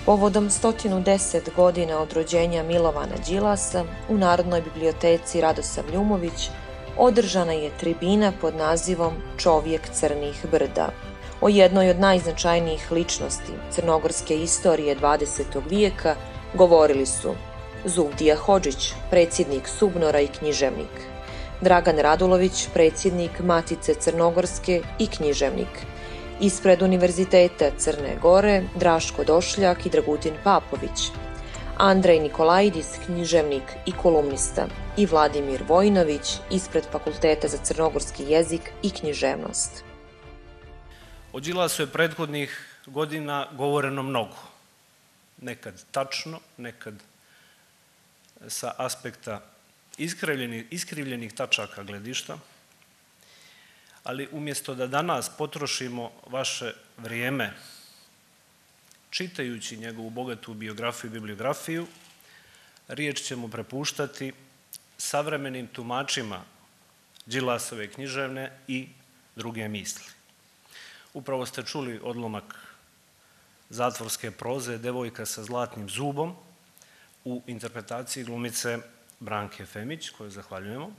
Povodom 110 godina od rođenja Milovana Đilasa u Narodnoj biblioteci Radosav Ljumović održana je tribina pod nazivom Čovjek crnih brda. O jednoj od najznačajnijih ličnosti crnogorske istorije 20. vijeka govorili su Zuvdija Hodžić, predsjednik SUBNOR-a i književnik, Dragan Radulović, predsjednik Matice Crnogorske i književnik, ispred Univerziteta Crne Gore Draško Došljak i Dragutin Papović, Andrej Nikolaidis, književnik i kolumnista, i Vladimir Vojinović, ispred Fakulteta za crnogorski jezik i književnost. O Đilasu je prethodnih godina govoreno mnogo. Nekad tačno, nekad sa aspekta iskrivljenih tačaka gledišta, ali umjesto da danas potrošimo vaše vrijeme čitajući njegovu bogatu biografiju i bibliografiju, riječ ćemo prepuštati savremenim tumačima Đilasove književne i druge misli. Upravo ste čuli odlomak zatvorske proze Devojka sa zlatnim zubom u interpretaciji glumice Branke Femić, koju zahvaljujemo.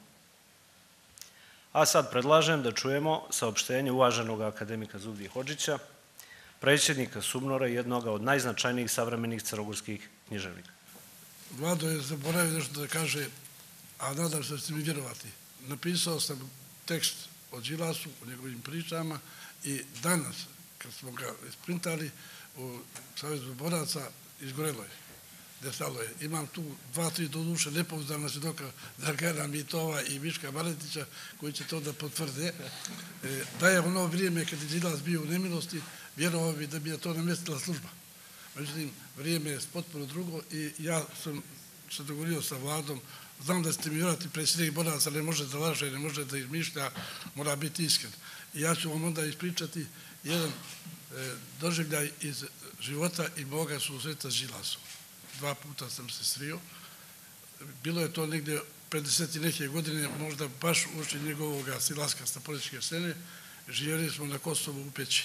A sad predlažem da čujemo saopštenje uvaženog akademika Zuvdije Hodžića, predsjednika SUBNOR-a i jednog od najznačajnijih savremenih crnogorskih književnika. Vlado je zaboravio nešto da kaže, a nadam se da ćete mi vjerovati. Napisao sam tekst o Đilasu, o njegovim pričama i danas, kad smo ga isprintali u Savezu boraca, izgorelo je. Nestalo je. Imam tu 2-3 doduše nepouzdana svjedoka Dragana Mitova i Miška Maletića koji će to da potvrde. Da je ono vrijeme kad je Đilas bio u nemilosti, vjerovao bi da bi je to namjestila služba. Međutim, vrijeme je potpuno drugo i ja sam se dogovorio sa Vladom. Znam da ćete mi vjerovati, predsjednik boraca ne može da laže, ne može da izmišlja, mora biti iskren. I ja ću vam onda ispričati jedan doživljaj iz života i moga susreta s Đilasom. 2 puta sam se srio. Bilo je to negdje 50 i neke godine, možda baš uoči njegovog silaska sa političke scene. Živjeli smo na Kosovu u Peći.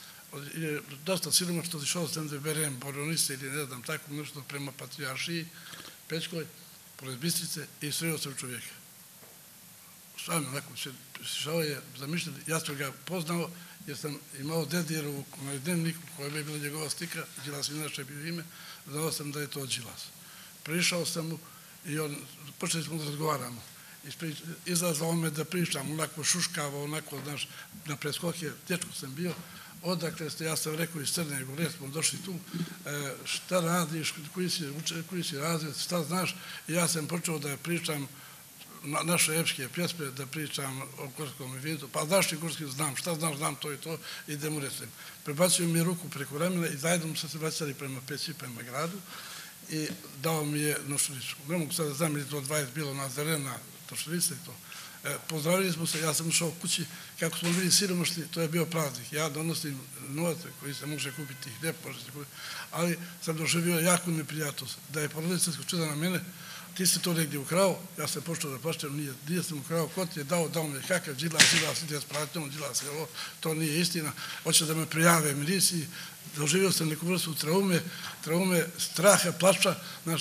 Dosta siloma što išao sam da berem boroniste ili ne znam tako nešto prema Patrijaršiji Pećkoj, pored Bistrice i srio sam čovjeka. Stvarno, onako, šao je zamišljati. Ja sam ga poznao jer sam imao Dedijerovu na dnevniku koja je bila njegova slika, Đilas inače bio ime, znao sam da je to Đilas. Prišao sam mu i počeli smo da razgovaramo. Izlazao me da pričam, onako šuškavo, onako, znaš, na preskoke, dječko sam bio. Odakle ste, ja sam rekao iz Crne Gore, smo došli tu, šta radiš, koji si razred, šta znaš, i ja sam počeo da pričam naše epske pjesme, da pričam o Gorskom eventu, pa znaš li Gorski, znam, šta znaš, znam to i to, idem u recem. Prebacio mi ruku preko ramena i zajedno se vraćali prema Peći, prema gradu i dao mi je nošuricu. Ne mogu sad da znam ili to 20 bilo na Zarena, nošurice i to. Pozdravili smo se, ja sam ušao kući, kako smo bili siromašni, to je bio praznik. Ja donosim novac koji se može kupiti, gdje može se kupiti, ali sam doživio jako neprijatnost. Da je porodica skočila na mene, ti si to negdje ukrao, ja sam počeo da plaštem, nije sam ukrao, ko ti je dao me kakav Đilas, ide s pratnjom, Đilas je ovo, to nije istina, hoće da me prijave miliciji, doživio sam neku vrstu traume, straha, plača,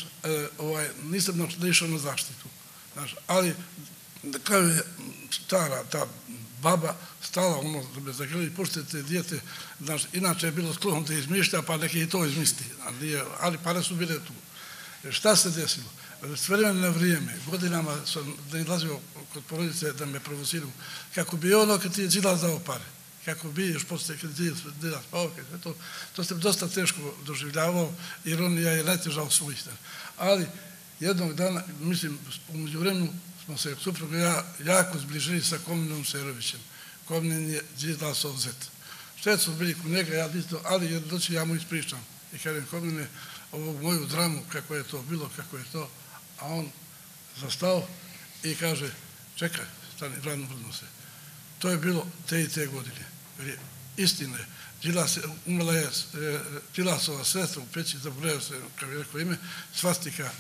nisam išao na zaštitu, ali na kraju je stara ta baba stala ono da me zagrli, puštite dijete, inače je bilo sklon da izmišlja, pa neke i to izmisli, ali pare su bile tu. Šta se desilo? S vremena na vrijeme, godinama sam nalazio kod porodice da me provociraju, kako bi ono kad ti je Đilas dao pare, kako bi još poslije kad ti je Đilas pao, to sam dosta teško doživljavao, ironija je najteža od svojih. Ali jednog dana, mislim, umeđu vremenu smo se supruga i ja jako zbližili sa Komnenom Serovićem. Komnen je Đilasov zet. Sve su bili kod njega, ali jednoći ja mu ispričam. I kažem, Komnene, ovu moju dramu, kako je to bilo, kako je to, a on zastao i kaže, čekaj, stani, radno vrno se. To je bilo te i te godine. Istina je, umrla je Đilasova sestra u Peći, zaboravio se, kao je rekao ime, svastika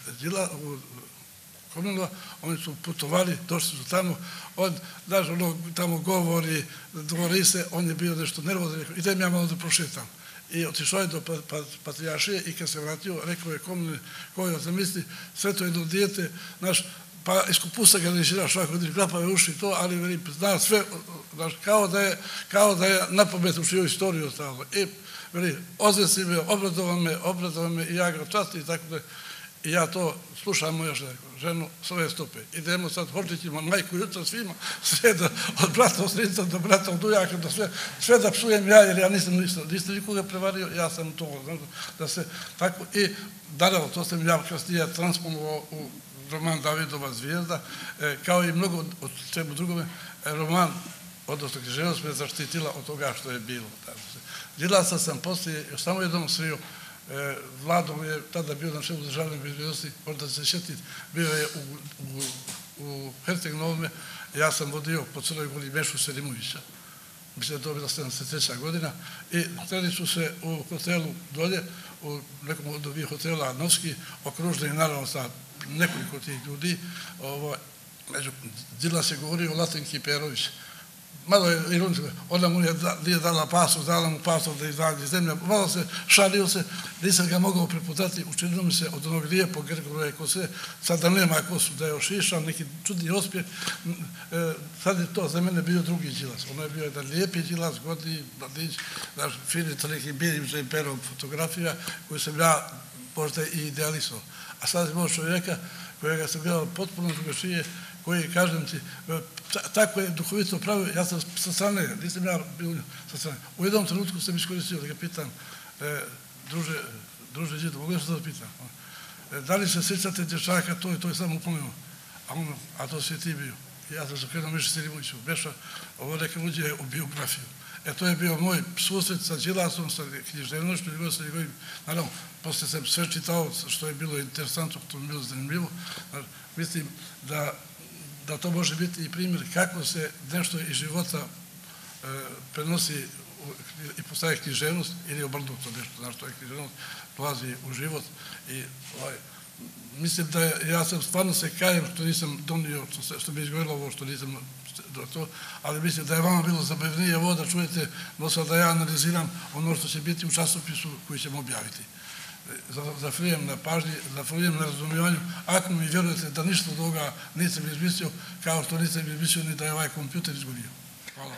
Komnenova, oni su putovali, došli su tamo, znaš, ono tamo govori, dvori se, on je bio nešto nervozan, idem ja malo da prošetam. i otišao je do Patrijaršije i kad se vratio, rekao je koga zamisli, sve to jedno dijete, naš, pa iz kupusa ga ne žira švako odiš glapave uši to, ali zna sve, kao da je na pamet učio istoriju ostalo. I ozvesi me, obradova me i ja ga časti i tako da. I ja to slušam moju ženu s ove stope. Idemo sad Hodžićima, majku jutra svima, sve od brata Osnica do brata Dujaka, do sve da psujem ja, jer ja nisam nikoga prevario, ja sam to, da se tako, i naravno, to sam ja kasnije transponovao u roman Davidova zvijezda, kao i mnogo od čemu drugome, roman, odnosno književnost me zaštitila od toga što je bilo. Đilasa sam poslije još samo jednom srio. Vlado je tada bio na čelu državne bezbjednosti, možda se šetiti, bio je u Herceg-Novome, ja sam vodio po Crnoj Gori Mešu Selimovića. Mislim da je to bila 73. godina i htjeli su se u hotelu dolje, u nekom od ovih hotela Novski, okružili naravno sa nekoliko tih ljudi. Đilas je govorio o Latinki Perović. Malo je ironično, ona mu nije dala pasoš, dala mu pasoš da izađe iz zemlje, malo se šalio se, nisam ga mogao preputati, učinilo mi se od onog lijepog Grgoroja kose, sada nema kosu da je ošišao, neki čudni ospjeh, sad je to za mene bio drugi Đilas, ono je bio jedan lijepi Đilas, godni, mladić, naš Filip sa nekim bijelim žemperom fotografija koju sam ja možda i idealisao. A sad imao čovjeka kojega sam gledao potpuno drugačije, koji, kažem ti, tako je duhovito pravio, ja sam sa strane, nisam ja bio sa strane. U jednom trenutku sam iskoristio da ga pitam, druže Đido, mogu ja što da pitam? Da li se sjećate dječaka, to je samo upomenuo. A to si ti bio. Ja sam se krenuo Miši Selimoviću, Beša, ovo neka uđe u biografiju. To je bio moj susret sa Đilasom, sa književnošću, sa njegovim, naravno, poslije sam sve čitao što je bilo interesantno, što je bilo zanimljivo. Mislim da to može biti i primjer kako se nešto iz života prenosi i postaje književnost ili obrnuto nešto, znaš, to je književnost, dolazi u život i mislim da ja sam stvarno se kajem što nisam donio, što mi je izgovorilo ovo, što nisam to, ali mislim da je vama bilo zabavnije ovo da čujete, no sad da ja analiziram ono što će biti u časopisu koji ćemo objaviti. Zahvaljujem na pažnji, zahvaljujem na razumijevanju. Ako mi vjerujete da ništa od toga nisam izmislio, kao što nisam izmislio ni da je ovaj kompjuter izgubio. Hvala.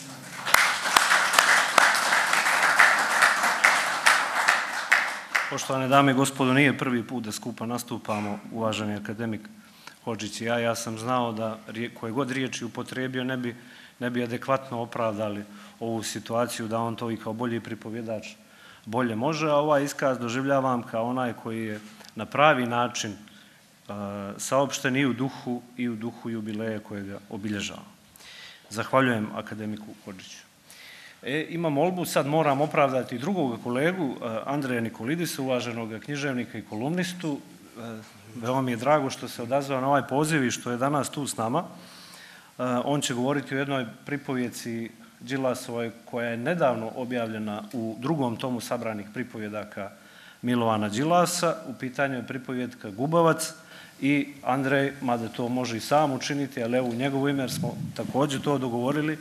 Poštovane dame i gospodo, nije prvi put da skupa nastupamo, uvaženi akademik Hodžić i ja. Ja sam znao da koje god riječi upotrijebio ne bi adekvatno opravdali ovu situaciju, da on to i kao bolji pripovjedač bolje može, a ovaj iskaz doživljavam kao onaj koji je na pravi način saopšten i u duhu jubileja kojega obilježava. Zahvaljujem akademiku Hodžiću. Imam molbu, sad moram opravdati drugog kolegu, Andreja Nikolidisa, uvaženog književnika i kolumnistu. Veoma mi je drago što se odazvao na ovaj poziv i što je danas tu s nama. On će govoriti o jednoj pripovjeci Đilasovoj koja je nedavno objavljena u drugom tomu sabranih pripovjedaka Milovana Đilasa. U pitanju je pripovjedka Gubavac i Andrej, mada to može i sam učiniti, ali evo u njegovo ime, jer smo također to dogovorili,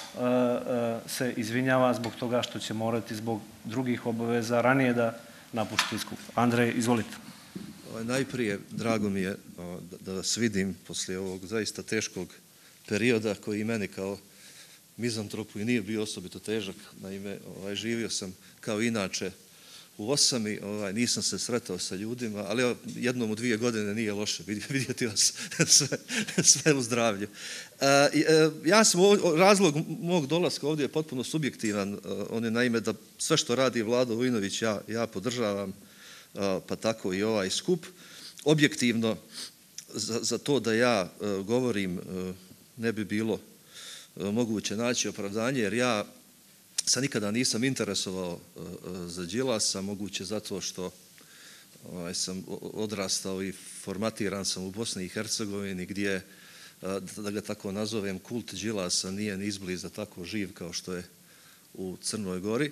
se izvinjava zbog toga što će morati zbog drugih obaveza ranije da napušti skup. Andrej, izvolite. Najprije, drago mi je da vas vidim poslije ovog zaista teškog perioda koji i meni kao mizantropu i nije bio osobito težak. Naime, živio sam kao inače u Osami, nisam se sretao sa ljudima, ali jednom u 2 godine nije loše vidjeti vas sve u zdravlju. Ja sam, razlog mog dolaska ovdje je potpuno subjektivan. On je naime da sve što radi Vlado Vujnović ja podržavam, pa tako i ovaj skup. Objektivno za to da ja govorim ne bi bilo moguće naći opravdanje, jer ja se nikada nisam interesovao za Đilasa, moguće zato što sam odrastao i formatiran sam u Bosni i Hercegovini, gdje, da ga tako nazovem, kult Đilasa nije ni izbliza tako živ kao što je u Crnoj Gori.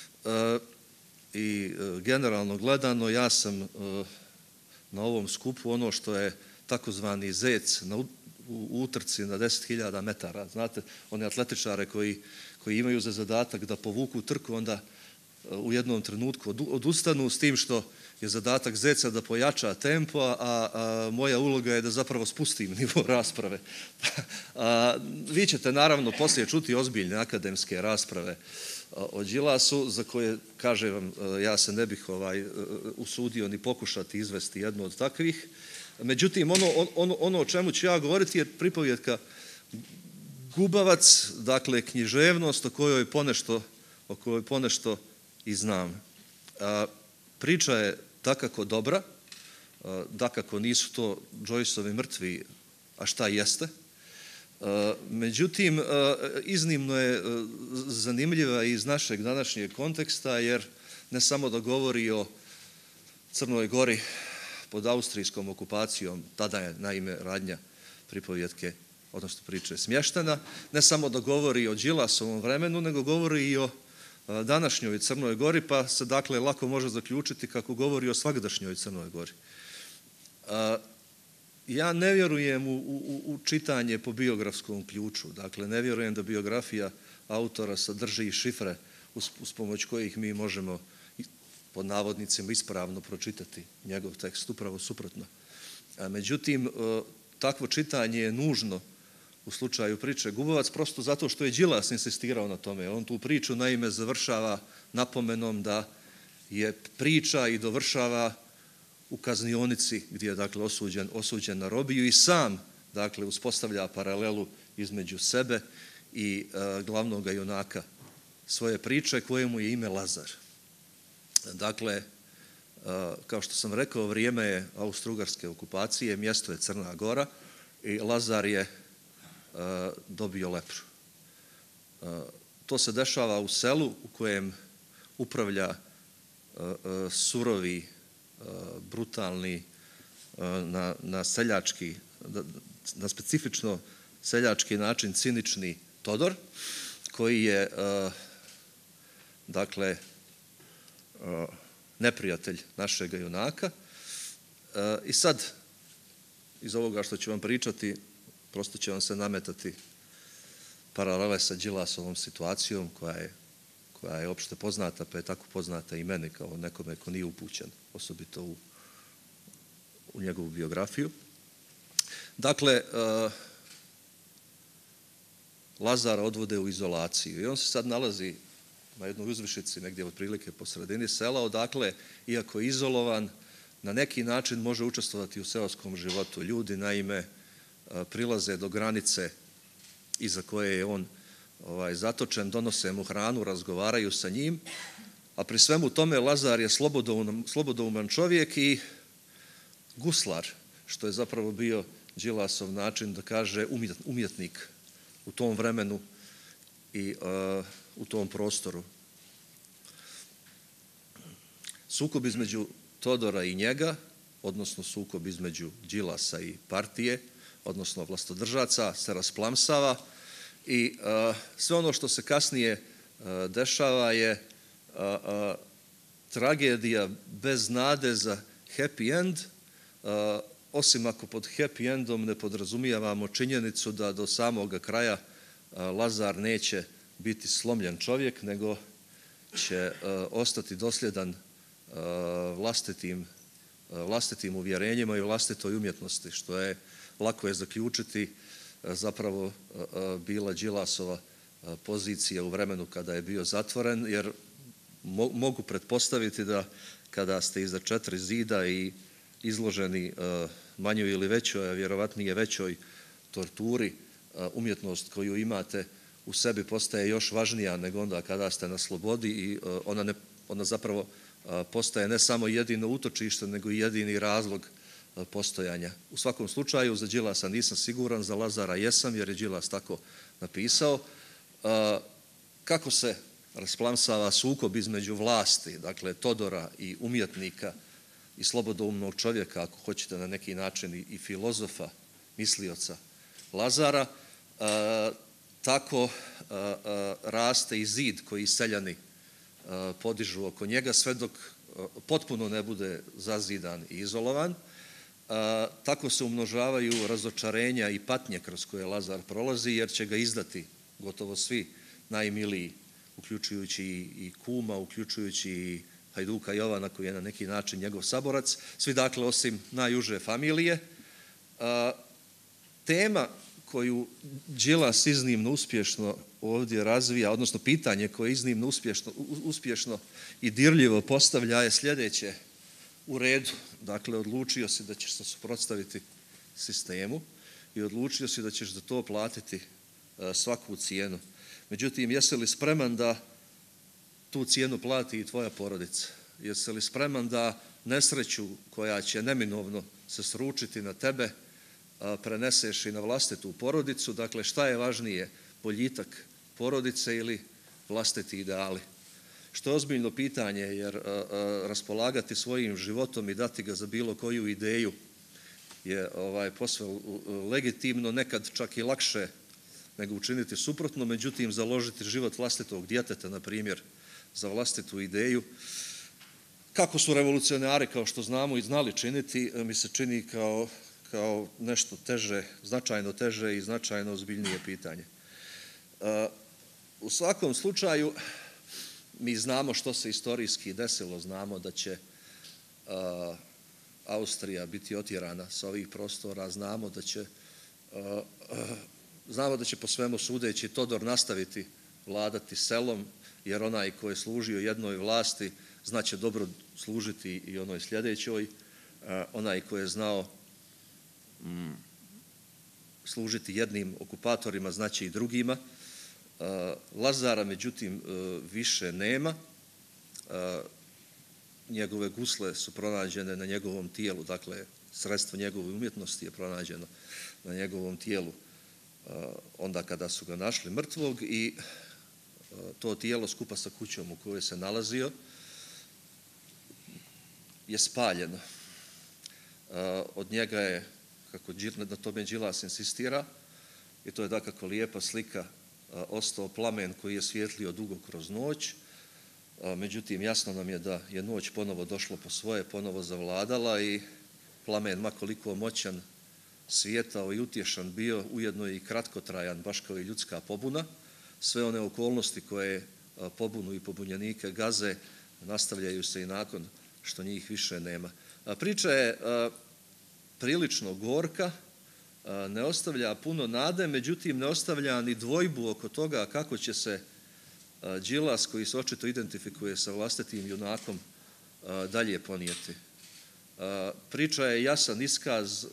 I generalno gledano, ja sam na ovom skupu ono što je takozvani zec u utrci na 10.000 metara. Znate, one atletičare koji imaju za zadatak da povuku trku, onda u jednom trenutku odustanu, s tim što je zadatak Zeca da pojača tempo, a moja uloga je da zapravo spustim nivo rasprave. Vi ćete naravno poslije čuti ozbiljne akademske rasprave o Đilasu, za koje, kažem vam, ja se ne bih usudio ni pokušati izvesti jednu od takvih. Međutim, ono o čemu ću ja govoriti je pripovjetka Gubavac, dakle književnost o kojoj ponešto i znam. Priča je dakako dobra, dakako nisu to Joyceovi mrtvi, a šta jeste. Međutim, iznimno je zanimljiva iz našeg današnjeg konteksta, jer ne samo da govori o Crnoj Gori pod austrijskom okupacijom, tada je naime radnja pripovjetke, odnosno priče, smještena, ne samo da govori o Đilasovom vremenu, nego govori i o današnjoj Crnoj Gori, pa se dakle lako može zaključiti kako govori o svagdašnjoj Crnoj Gori. Ja ne vjerujem u čitanje po biografskom ključu, dakle ne vjerujem da biografija autora sadrži šifre uz pomoć kojih mi možemo pod navodnicima ispravno pročitati njegov tekst, upravo suprotno. Međutim, takvo čitanje je nužno u slučaju priče Gubavac, prosto zato što je Đilas insistirao na tome. On tu priču naime završava napomenom da je priča i dovršava u kaznionici gdje je dakle osuđen na robiju i sam dakle uspostavlja paralelu između sebe i glavnog junaka svoje priče kojemu je ime Lazar. Dakle, kao što sam rekao, vrijeme je austrougarske okupacije, mjesto je Crna Gora i Lazar je dobio lepru. To se dešava u selu u kojem upravlja surovi, brutalni, na seljački, na specifično seljački način cinični Todor, koji je dakle neprijatelj našega junaka. I sad, iz ovoga što ću vam pričati, prosto će vam se nametati paralele sa Đilasovom situacijom koja je opšte poznata, pa je tako poznata i meni kao nekome ko nije upućen, osobito u njegovu biografiju. Dakle, Lazara odvode u izolaciju i on se sad nalazi na jednoj uzvišici negdje otprilike po sredini sela, odakle, iako je izolovan, na neki način može učestvovati u seoskom životu. Ljudi, naime, prilaze do granice iza koje je on zatočen, donose mu hranu, razgovaraju sa njim, a pri svemu tome Lazar je slobodouman čovjek i guslar, što je zapravo bio Đilasov način da kaže umjetnik u tom vremenu i u tom prostoru. Sukob između Todora i njega, odnosno sukob između Đilasa i partije, odnosno vlastodržaca, se rasplamsava i sve ono što se kasnije dešava je tragedija bez nade za happy end, osim ako pod happy endom ne podrazumijevamo činjenicu da do samoga kraja Lazar neće biti slomljen čovjek, nego će ostati dosljedan vlastitim uvjerenjima i vlastitoj umjetnosti, što je lako je zaključiti zapravo bila Đilasova pozicija u vremenu kada je bio zatvoren, jer mogu pretpostaviti da kada ste iza 4 zida i izloženi manjoj ili većoj, a vjerovatnije većoj torturi, umjetnost koju imate u sebi postaje još važnija nego onda kada ste na slobodi i ona zapravo postaje ne samo jedino utočište, nego i jedini razlog postojanja. U svakom slučaju, za Đilasa nisam siguran, za Lazara jesam, jer je Đilas tako napisao. Kako se rasplamsava sukob između vlasti, dakle Todora i umjetnika i slobodoumnog čovjeka, ako hoćete na neki način i filozofa, mislioca Lazara, tako raste i zid koji seljani podižu oko njega, sve dok potpuno ne bude zazidan i izolovan. Tako se umnožavaju razočarenja i patnje kroz koje Lazar prolazi, jer će ga izdati gotovo svi najmiliji uključujući i kuma, uključujući i Hajduka Jovana koji je na neki način njegov saborac, svi dakle osim najuže familije. Tema koju Đilas iznimno uspješno ovdje razvija, odnosno pitanje koje iznimno uspješno i dirljivo postavlja je sljedeće: u redu, dakle odlučio si da ćeš se suprotstaviti sistemu i odlučio si da ćeš za to platiti svaku cijenu. Međutim, jesi li spreman da tu cijenu plati i tvoja porodica? Jesi li spreman da nesreću koja će neminovno se sručiti na tebe preneseš i na vlastitu porodicu? Dakle, šta je važnije, boljitak porodice ili vlastiti ideali? Što je ozbiljno pitanje, jer raspolagati svojim životom i dati ga za bilo koju ideju je posve legitimno, nekad čak i lakše nego učiniti suprotno. Međutim, založiti život vlastitog djeteta, na primjer, za vlastitu ideju, kako su revolucionari, kao što znamo, i znali činiti, mi se čini kao nešto teže, značajno teže i značajno ozbiljnije pitanje. U svakom slučaju, mi znamo što se istorijski desilo, znamo da će Austrija biti otjerana sa ovih prostora, znamo da će po svemu sudeći Todor nastaviti vladati selom, jer onaj ko je služio jednoj vlasti znaće dobro služiti i onoj sljedećoj, onaj ko je znao služiti jednim okupatorima znaće i drugima. Lazara, međutim, više nema. Njegove gusle su pronađene na njegovom tijelu, dakle, sredstvo njegove umjetnosti je pronađeno na njegovom tijelu onda kada su ga našli mrtvog, i to tijelo skupa sa kućom u kojoj se nalazio je spaljeno. Od njega je, kako na tome Đilas insistira, i to je dakako lijepa slika, ostao plamen koji je svijetlio dugo kroz noć. Međutim, jasno nam je da je noć ponovo došla po svoje, ponovo zavladala i plamen, makoliko moćan, svijetao i utješan bio, ujedno i kratkotrajan, baš kao i ljudska pobuna. Sve one okolnosti koje pobunu i pobunjenike gaze nastavljaju se i nakon što njih više nema. Priča je prilično gorka, ne ostavlja puno nade, međutim ne ostavlja ni dvojbu oko toga kako će se Đilas, koji se očito identifikuje sa vlastitim junakom, dalje ponijeti. Priča je jasan iskaz: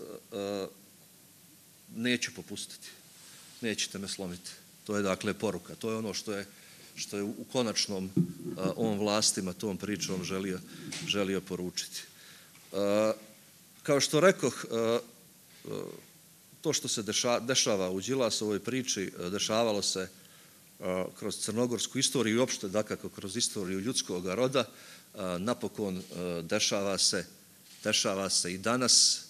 neću popustiti, nećete me slomiti. To je dakle poruka, to je ono što je u konačnom on vlastima tom pričom želio poručiti. Kao što rekoh, to što se dešava u Đilasovoj priči dešavalo se kroz crnogorsku istoriju i uopšte dakako kroz istoriju ljudskog roda, napokon dešava se i danas.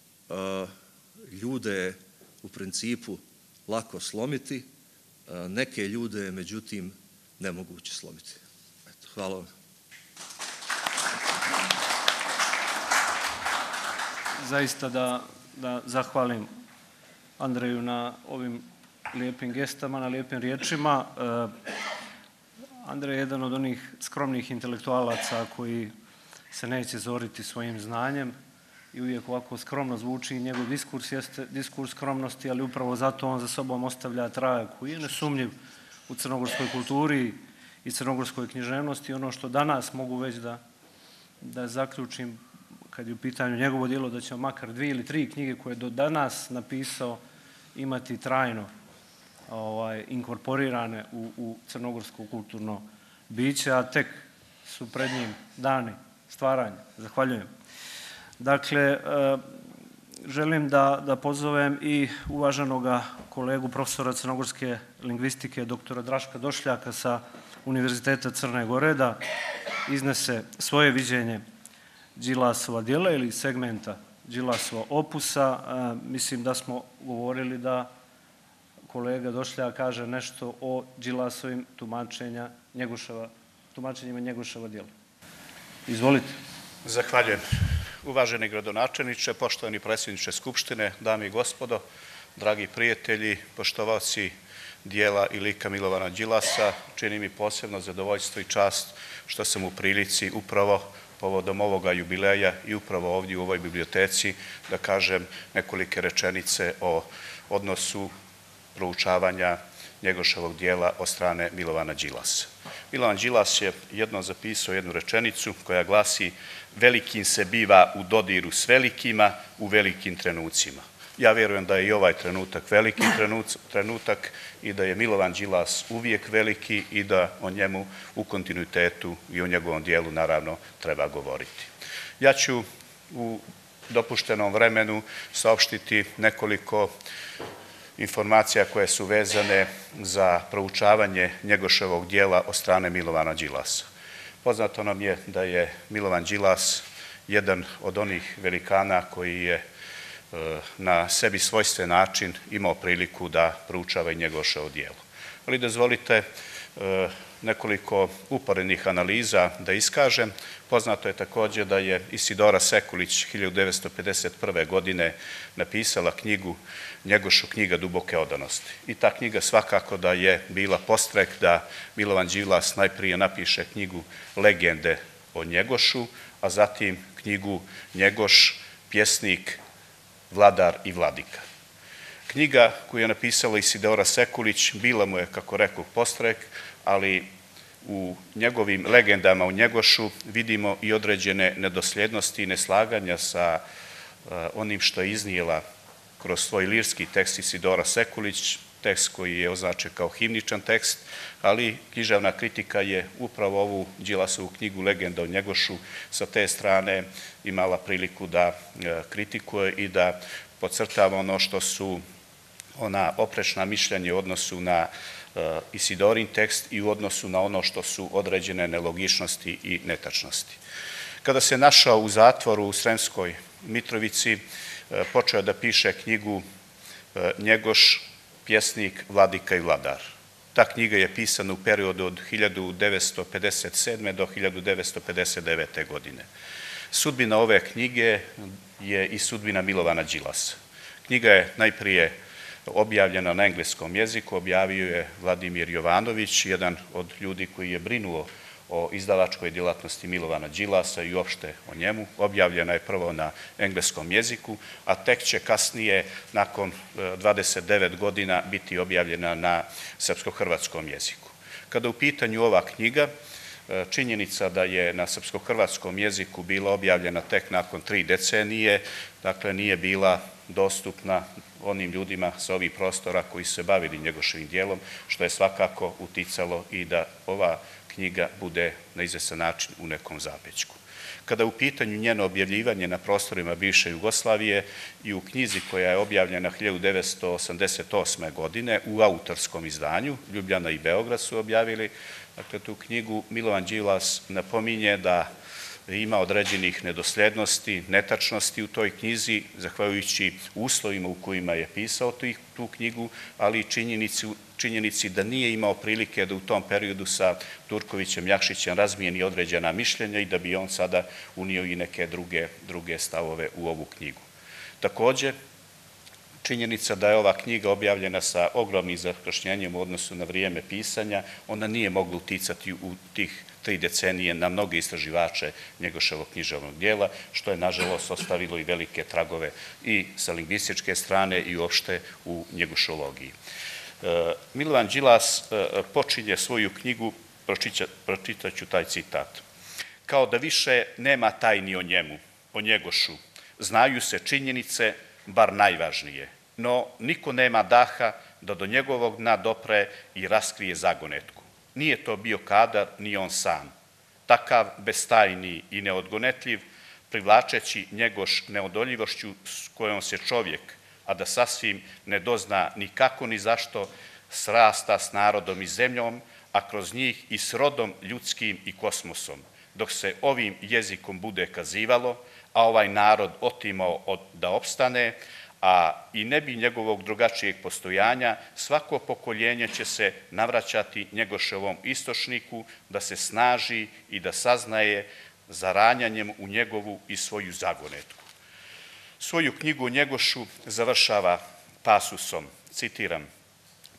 Ljude je u principu lako slomiti, neke ljude je međutim nemoguće slomiti. Hvala vam. Zaista da zahvalim Andreju na ovim lijepim gestama, na lijepim riječima. Andrej je jedan od onih skromnih intelektualaca koji se neće zoriti svojim znanjem i uvijek ovako skromno zvuči. Njegov diskurs jeste diskurs skromnosti, ali upravo zato on za sobom ostavlja trajak koji je nesumnjiv u crnogorskoj kulturi i crnogorskoj književnosti. Ono što danas mogu već da zaključim kad je u pitanju njegovo djelo, da ćemo makar 2 ili 3 knjige koje je do danas napisao imati trajno inkorporirane u crnogorsko kulturno biće, a tek su pred njim dani stvaranja. Zahvaljujem. Dakle, želim da pozovem i uvaženoga kolegu profesora crnogorske lingvistike, doktora Draška Došljaka sa Univerziteta Crne Gore, da iznese svoje viđenje Đilasova djela ili segmenta Đilasova opusa. Mislim da smo govorili da kolega Došljak kaže nešto o Đilasovim tumačenjima Njegoševa djela. Izvolite. Zahvaljujem. Uvaženi gradonačelniče, poštovani predsjedniče Skupštine, dame i gospodo, dragi prijatelji, poštovaoci dijela i lika Milovana Đilasa. Čini mi posebno zadovoljstvo i čast što sam u prilici upravo povodom ovoga jubileja i upravo ovdje u ovoj biblioteci da kažem nekolike rečenice o odnosu proučavanja Njegoševog dijela od strane Milovana Đilasa. Milovan Đilas je jednom zapisao jednu rečenicu koja glasi: velikim se biva u dodiru s velikima u velikim trenucima. Ja vjerujem da je i ovaj trenutak veliki trenutak i da je Milovan Đilas uvijek veliki i da o njemu u kontinuitetu i o njegovom dijelu naravno treba govoriti. Ja ću u dopuštenom vremenu saopštiti nekoliko informacija koje su vezane za proučavanje Njegoševog dijela od strane Milovana Đilasa. Poznato nam je da je Milovan Đilas jedan od onih velikana koji je na sebi svojstven način imao priliku da proučava i Njegoševo dijelo. Ali dozvolite nekoliko uporednih analiza da iskažem. Poznato je također da je Isidora Sekulić 1951. godine napisala knjigu Njegošu knjiga duboke odanosti. I ta knjiga svakako da je bila podstrek da Milovan Đilas najprije napiše knjigu Legende o Njegošu, a zatim knjigu Njegoš, pjesnik, vladar i vladika. Knjiga koju je napisala Isidora Sekulić bila mu je, kako rekao, podstrek, ali u njegovim legendama o Njegošu vidimo i određene nedosljednosti i neslaganja sa onim što je iznijela kroz svoj lirski tekst Isidora Sekulić, tekst koji je označen kao himničan tekst, ali književna kritika je upravo ovu Đilasovu knjigu Legenda o Njegošu sa te strane imala priliku da kritikuje i da podcrtava ono što su ona oprečna mišljenja u odnosu na Isidorin tekst i u odnosu na ono što su određene nelogičnosti i netačnosti. Kada se našao u zatvoru u Sremskoj Mitrovici, počeo da piše knjigu Njegoš, pjesnik, vladika i vladar. Ta knjiga je pisana u periodu od 1957. do 1959. godine. Sudbina ove knjige je i sudbina Milovana Đilasa. Knjiga je najprije objavljena na engleskom jeziku, objavio je Vladimir Jovanović, jedan od ljudi koji je brinuo o izdavačkoj djelatnosti Milovana Đilasa i uopšte o njemu. Objavljena je prvo na engleskom jeziku, a tek će kasnije, nakon 29 godina, biti objavljena na srpsko-hrvatskom jeziku. Kada u pitanju ova knjiga, činjenica da je na srpsko-hrvatskom jeziku bila objavljena tek nakon 3 decenije, dakle nije bila dostupna onim ljudima sa ovih prostora koji se bavili Njegoševim dijelom, što je svakako uticalo i da ova knjiga bude na izvestan način u nekom zapećku. Kada u pitanju njeno objavljivanje na prostorima bivše Jugoslavije i u knjizi koja je objavljena 1988. godine u autorskom izdanju, Ljubljana i Beograd su objavili, dakle tu knjigu, Milovan Đilas napominje da ima određenih nedosljednosti, netačnosti u toj knjizi, zahvaljujući uslovima u kojima je pisao tu knjigu, ali i činjenici da nije imao prilike da u tom periodu sa Turkovićem Jakšićem razmijeni određena mišljenja i da bi on sada unio i neke druge stavove u ovu knjigu. Također, činjenica da je ova knjiga objavljena sa ogromnim zakašnjenjem u odnosu na vrijeme pisanja, ona nije mogla uticati u tih 3 decenije na mnoge istraživače Njegoševog književnog dijela, što je, nažalost, ostavilo i velike tragove i sa lingvističke strane i uopšte u njegošologiji. Milovan Đilas počinje svoju knjigu, pročitaću taj citat. Kao da više nema tajni o njemu, o Njegošu. Znaju se činjenice, bar najvažnije, no niko nema daha da do njegovog dna dopre i raskrije zagonetku. Nije to bio kadar, ni on sam. Takav bestajni i neodgonetljiv, privlačeći Njegoš neodoljivošću s kojom se čovjek, a da sasvim ne dozna ni kako ni zašto, srasta s narodom i zemljom, a kroz njih i s rodom ljudskim i kosmosom, dok se ovim jezikom bude kazivalo, a ovaj narod otimao da opstane, a i ne bi njegovog drugačijeg postojanja, svako pokoljenje će se navraćati Njegoševom istočniku da se snaži i da saznaje zaranjanjem u njegovu i svoju zagonetku. Svoju knjigu o Njegošu završava pasusom, citiram,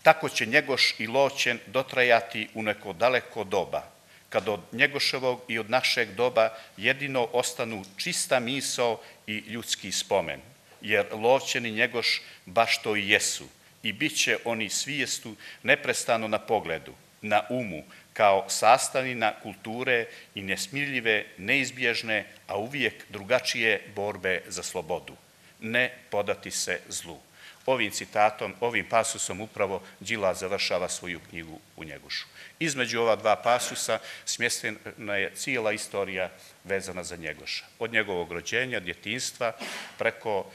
Tako će Njegoš i Loćen dotrajati u neko daleko doba, kad od Njegoševog i od našeg doba jedino ostanu čista misao i ljudski spomen, jer Loćen i Njegoš baš to i jesu, i bit će oni svijestu neprestano na pogledu, na umu, kao sastavnina kulture i nesmirljive, neizbježne, a uvijek drugačije borbe za slobodu. Ne podati se zlu. Ovim citatom, ovim pasusom upravo Đilas završava svoju knjigu u Njegošu. Između ova dva pasusa smještena je cijela istorija vezana za Njegoša. Od njegovog rođenja, djetinjstva, preko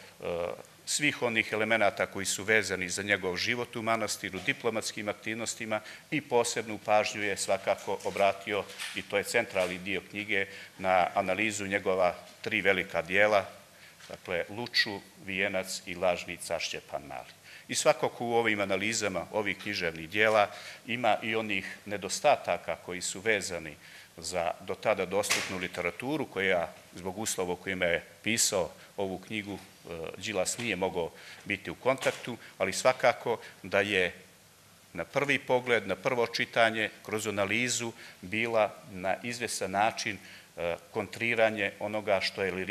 svih onih elemenata koji su vezani za njegov život u manastiru, diplomatskim aktivnostima, i posebnu pažnju je svakako obratio, i to je centralni dio knjige, na analizu njegova 3 velika dijela, dakle Luču, Vijenac i Lažni car Šćepan Mali. I svakako u ovim analizama ovih književnih dijela ima i onih nedostataka koji su vezani za do tada dostupnu literaturu, koja zbog uslova u kojima je pisao ovu knjigu Đilas nije mogao biti u kontaktu, ali svakako da je na prvi pogled, na prvo čitanje, kroz analizu bila na izvestan način kontriranje onoga što je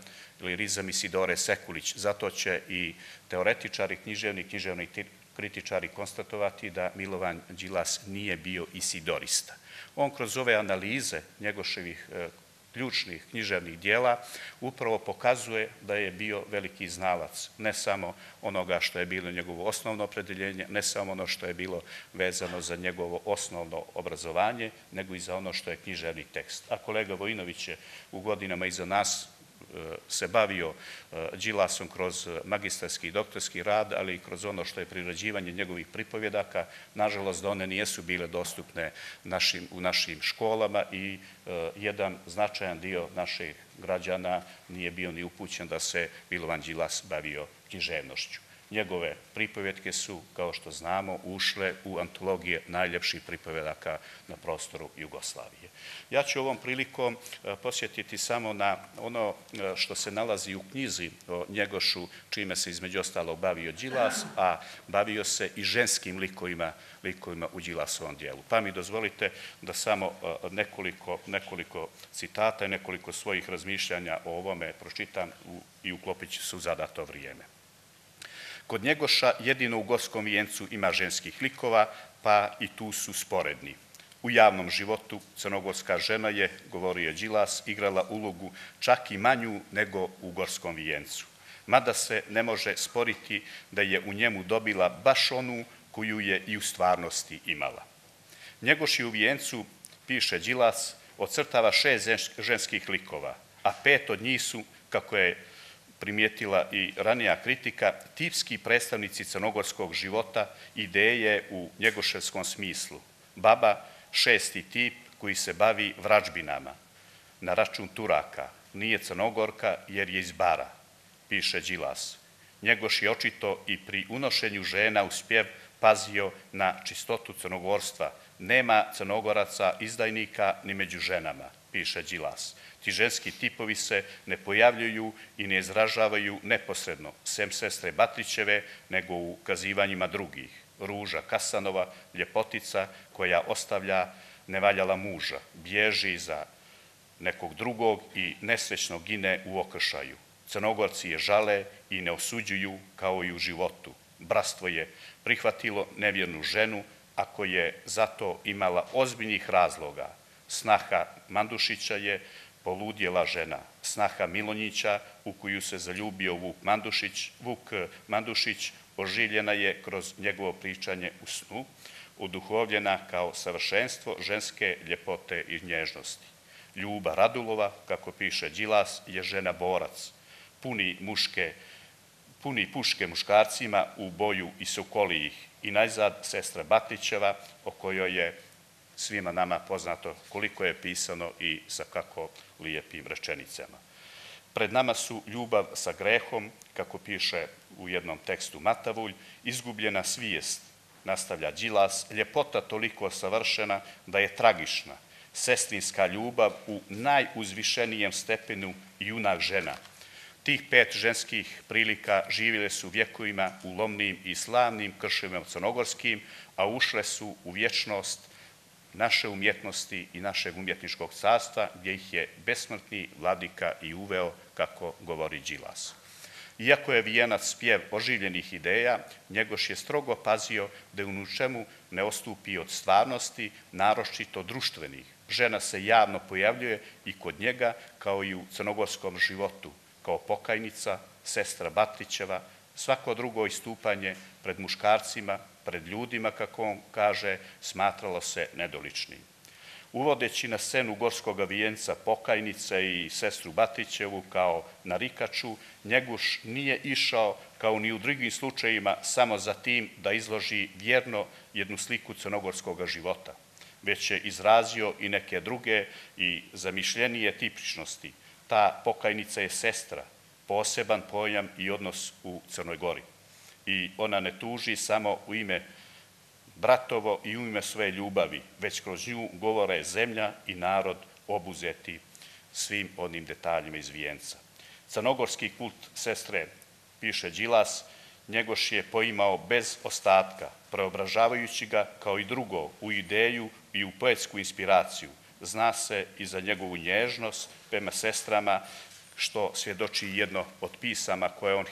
lirizam Isidore Sekulić. Zato će i teoretičari književni kritičari konstatovati da Milovan Đilas nije bio isidorista. On kroz ove analize Njegoševih ključnih književnih dijela upravo pokazuje da je bio veliki znalac, ne samo onoga što je bilo njegovo osnovno opredeljenje, ne samo ono što je bilo vezano za njegovo osnovno obrazovanje, nego i za ono što je književni tekst. A kolega Vojinović je u godinama iza nas se bavio Đilasom kroz magistarski i doktorski rad, ali i kroz ono što je prirađivanje njegovih pripovjedaka. Nažalost, da one nijesu bile dostupne u našim školama i jedan značajan dio naših građana nije bio ni upućen da se Milovan Đilas bavio književnošću. Njegove pripovjetke su, kao što znamo, ušle u antologije najljepših pripovjedaka na prostoru Jugoslavije. Ja ću ovom prilikom posjetiti samo na ono što se nalazi u knjizi o Njegošu, čime se između ostalog bavio Đilas, a bavio se i ženskim likovima u Đilasovom dijelu. Pa mi dozvolite da samo nekoliko citata i nekoliko svojih razmišljanja o ovome pročitam i uklopit ću se u zadato vrijeme. Kod Njegoša jedino u Gorskom vijencu ima ženskih likova, pa i tu su sporedni. U javnom životu crnogorska žena je, govorio Đilas, igrala ulogu čak i manju nego u Gorskom vijencu. Mada se ne može sporiti da je u njemu dobila baš onu koju je i u stvarnosti imala. Njegoš je u vijencu, piše Đilas, ocrtava 6 ženskih likova, a 5 od njih su, kako je primijetila i ranija kritika, tipski predstavnici crnogorskog života, ideje u njegoševskom smislu. Baba, 6. tip koji se bavi vražbinama na račun Turaka, nije Crnogorka jer je iz Bara, piše Đilas. Njegoš je očito i pri unošenju žena u spjev pazio na čistotu crnogorstva. Nema Crnogoraca izdajnika ni među ženama, piše Đilas. Ti ženski tipovi se ne pojavljuju i ne izražavaju neposredno, sem sestre Batrićeve, nego u kazivanjima drugih. Ruža Kasanova, ljepotica koja ostavlja nevaljala muža, bježi za nekog drugog i nesrećno gine u okršaju. Crnogorci je žale i ne osuđuju kao i u životu. Bratstvo je prihvatilo nevjernu ženu, ako je zato imala ozbiljnih razloga. Snaha Mandušića je poludjela žena. Snaha Milonjića, u koju se zaljubio Vuk Mandušić, oživljena je kroz njegovo pričanje u snu, uduhovljena kao savršenstvo ženske ljepote i nježnosti. Ljuba Radulova, kako piše Đilas, je žena borac, puni puške muškarcima u boju i sokoli ih. I najzad sestra Batrićeva, o kojoj je svima nama poznato koliko je pisano i sa kako lijepim rečenicama. Pred nama su ljubav sa grehom, kako piše u jednom tekstu Matavulj, izgubljena svijest, nastavlja Đilas, ljepota toliko savršena da je tragična, sestrinska ljubav u najuzvišenijem stepenu junak žena. Tih 5 ženskih prilika živjele su vjekovima u lomnim i slavnim krševima crnogorskim, a ušle su u vječnost naše umjetnosti i našeg umjetničkog carstva, gdje ih je besmrtni vladika i uveo, kako govori Đilas. Iako je Vijenac spjev oživljenih ideja, Njegoš je strogo pazio da u ničemu ne odstupi od stvarnosti, naročito društvenih. Žena se javno pojavljuje i kod njega, kao i u crnogorskom životu, kao pokajnica, sestra Batićeva, svako drugo istupanje pred muškarcima, pred ljudima, kako on kaže, smatralo se nedoličnim. Uvodeći na scenu gorskog vijenca pokajnice i sestru Batićevu kao narikaču, Njegoš nije išao, kao ni u drugim slučajima, samo za tim da izloži vjerno jednu sliku crnogorskog života, već je izrazio i neke druge i zamišljenije tipičnosti. Ta pokajnica je sestra, poseban pojam i odnos u Crnoj Gori. I ona ne tuži samo u ime bratovo i u ime svoje ljubavi, već kroz nju govore zemlja i narod obuzeti svim onim detaljima iz vijenca. Crnogorski kult sestre, piše Đilas, Njegoš je poimao bez ostatka, preobražavajući ga kao i drugo u ideju i u poetsku inspiraciju. Zna se i za njegovu nježnost prema sestrama, što svjedoči jedno od pisama koje on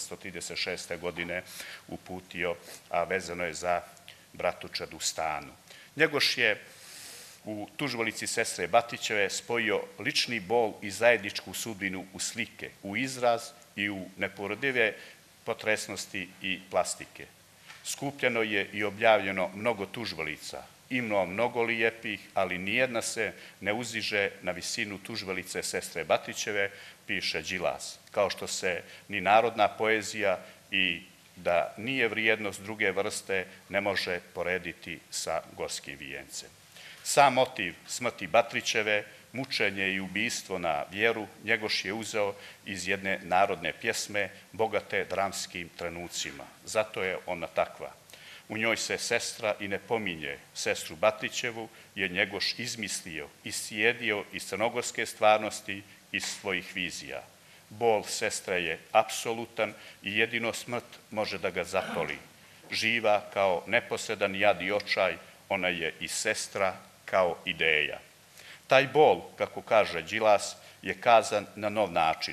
1836. godine uputio, a vezano je za bratučad u stanu. Njegoš je u tužbolici sestre Batićeve spojio lični bol i zajedničku sudbinu u slike, u izraz i u neporodive potresnosti i plastike. Skupljeno je i objavljeno mnogo tužbolica, imno mnogo lijepih, ali nijedna se ne uziže na visinu tužbolice sestre Batićeve, piše Đilas, kao što se ni narodna poezija i da nije vrijednost druge vrste ne može porediti sa gorskim vijencem. Sam motiv smrti Batrićeve, mučenje i ubistvo na vjeru, Njegoš je uzeo iz jedne narodne pjesme, bogate dramskim trenucima. Zato je ona takva. U njoj se sestra i ne pominje sestru Batićevu, jer Njegoš izmislio i sjedio iz crnogorske stvarnosti iz svojih vizija. Bol sestre je apsolutan i jedino smrt može da ga zapoli. Živa kao neposredan jad i očaj, ona je i sestra kao ideja. Taj bol, kako kaže Đilas, je kazan na nov način.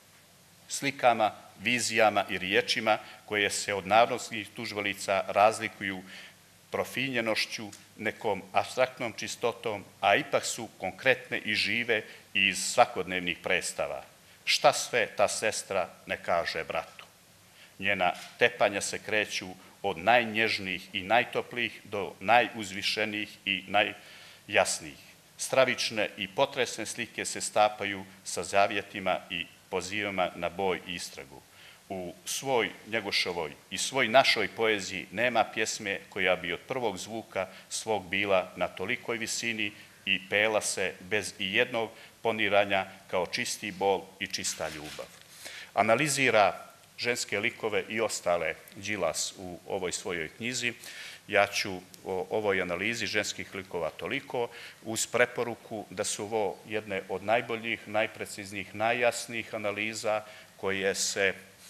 Slikama, vizijama i riječima koje se od narodskih tužbolica razlikuju profinjenošću, nekom apstraktnom čistotom, a ipak su konkretne i žive i iz svakodnevnih predstava. Šta sve ta sestra ne kaže bratu? Njena tepanja se kreću od najnježnijih i najtoplijih do najuzvišenijih i najjasnijih. Stravične i potresne slike se stapaju sa zavjetima i pozivama na boj i istragu. U svoj Njegošovoj i svoj našoj poeziji nema pjesme koja bi od prvog zvuka svog bila na tolikoj visini i pela se bez i jednog poniranja kao čisti bol i čista ljubav. Analizira ženske likove i ostale Đilas u ovoj svojoj knjizi. Ja ću o ovoj analizi ženskih likova toliko, uz preporuku da su ovo jedne od najboljih, najpreciznijih, najjasnijih analiza koje se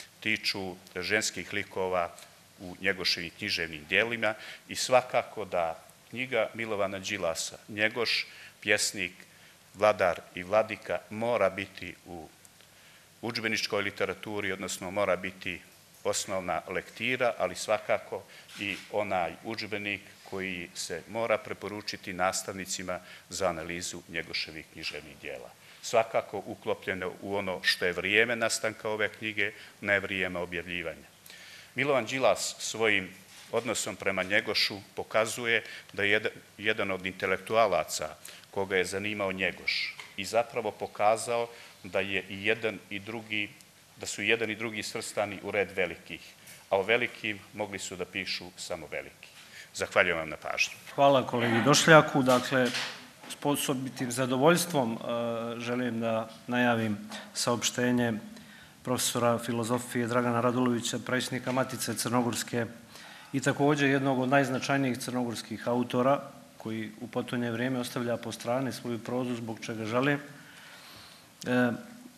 tiču ženskih likova u Njegoševim književnim dijelima i svakako da knjiga Milovana Đilasa, Njegoš, pjesnik, vladar i vladika, mora biti u udžbeničkoj literaturi, odnosno mora biti osnovna lektira, ali svakako i onaj udžbenik koji se mora preporučiti nastavnicima za analizu Njegoševih književnih dijela. Svakako uklopljeno u ono što je vrijeme nastanka ove knjige, ne vrijeme objavljivanja. Milovan Đilas svojim odnosom prema Njegošu pokazuje da je jedan od intelektualaca koga je zanimao Njegoš i zapravo pokazao da je i jedan i drugi, da su jedan i drugi svrstani u red velikih, a o velikim mogli su da pišu samo veliki. Zahvaljujem vam na pažnju. Hvala kolegi Došljaku. Dakle, s osobitim zadovoljstvom želim da najavim saopštenje profesora filozofije Dragana Radulovića, predsjednika Matice Crnogorske i također jednog od najznačajnijih crnogorskih autora koji u potonje vrijeme ostavlja po strani svoju prozu, zbog čega žalim.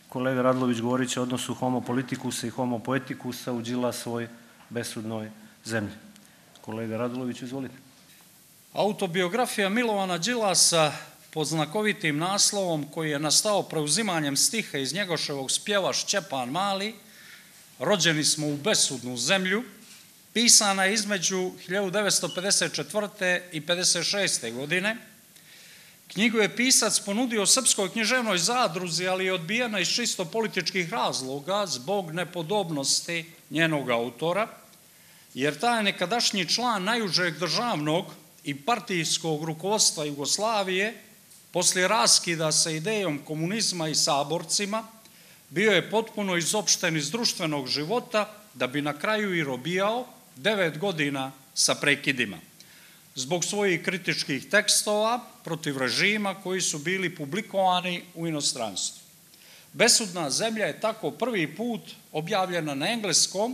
kolega Radulović govorit će o odnosu homo politikusa i homo poetikusa u Đilasovoj besudnoj zemlji. Kolega Radulović, izvolite. Autobiografija Milovana Đilasa pod znakovitim naslovom koji je nastao preuzimanjem stiha iz Njegoševog spjeva Šćepan Mali, Rođeni smo u besudnu zemlju, pisana je između 1954. i 1956. godine. Knjigu je pisac ponudio Srpskoj književnoj zadruzi, ali je odbijena iz čisto političkih razloga zbog nepodobnosti njenog autora, jer taj nekadašnji član najužeg državnog i partijskog rukovodstva Jugoslavije, poslije raskida sa idejom komunizma i saborcima, bio je potpuno izopšten iz društvenog života, da bi na kraju i robijao 9 godina sa prekidima, zbog svojih kritičkih tekstova protiv režima koji su bili publikovani u inostranstvu. Besudna zemlja je tako prvi put objavljena na engleskom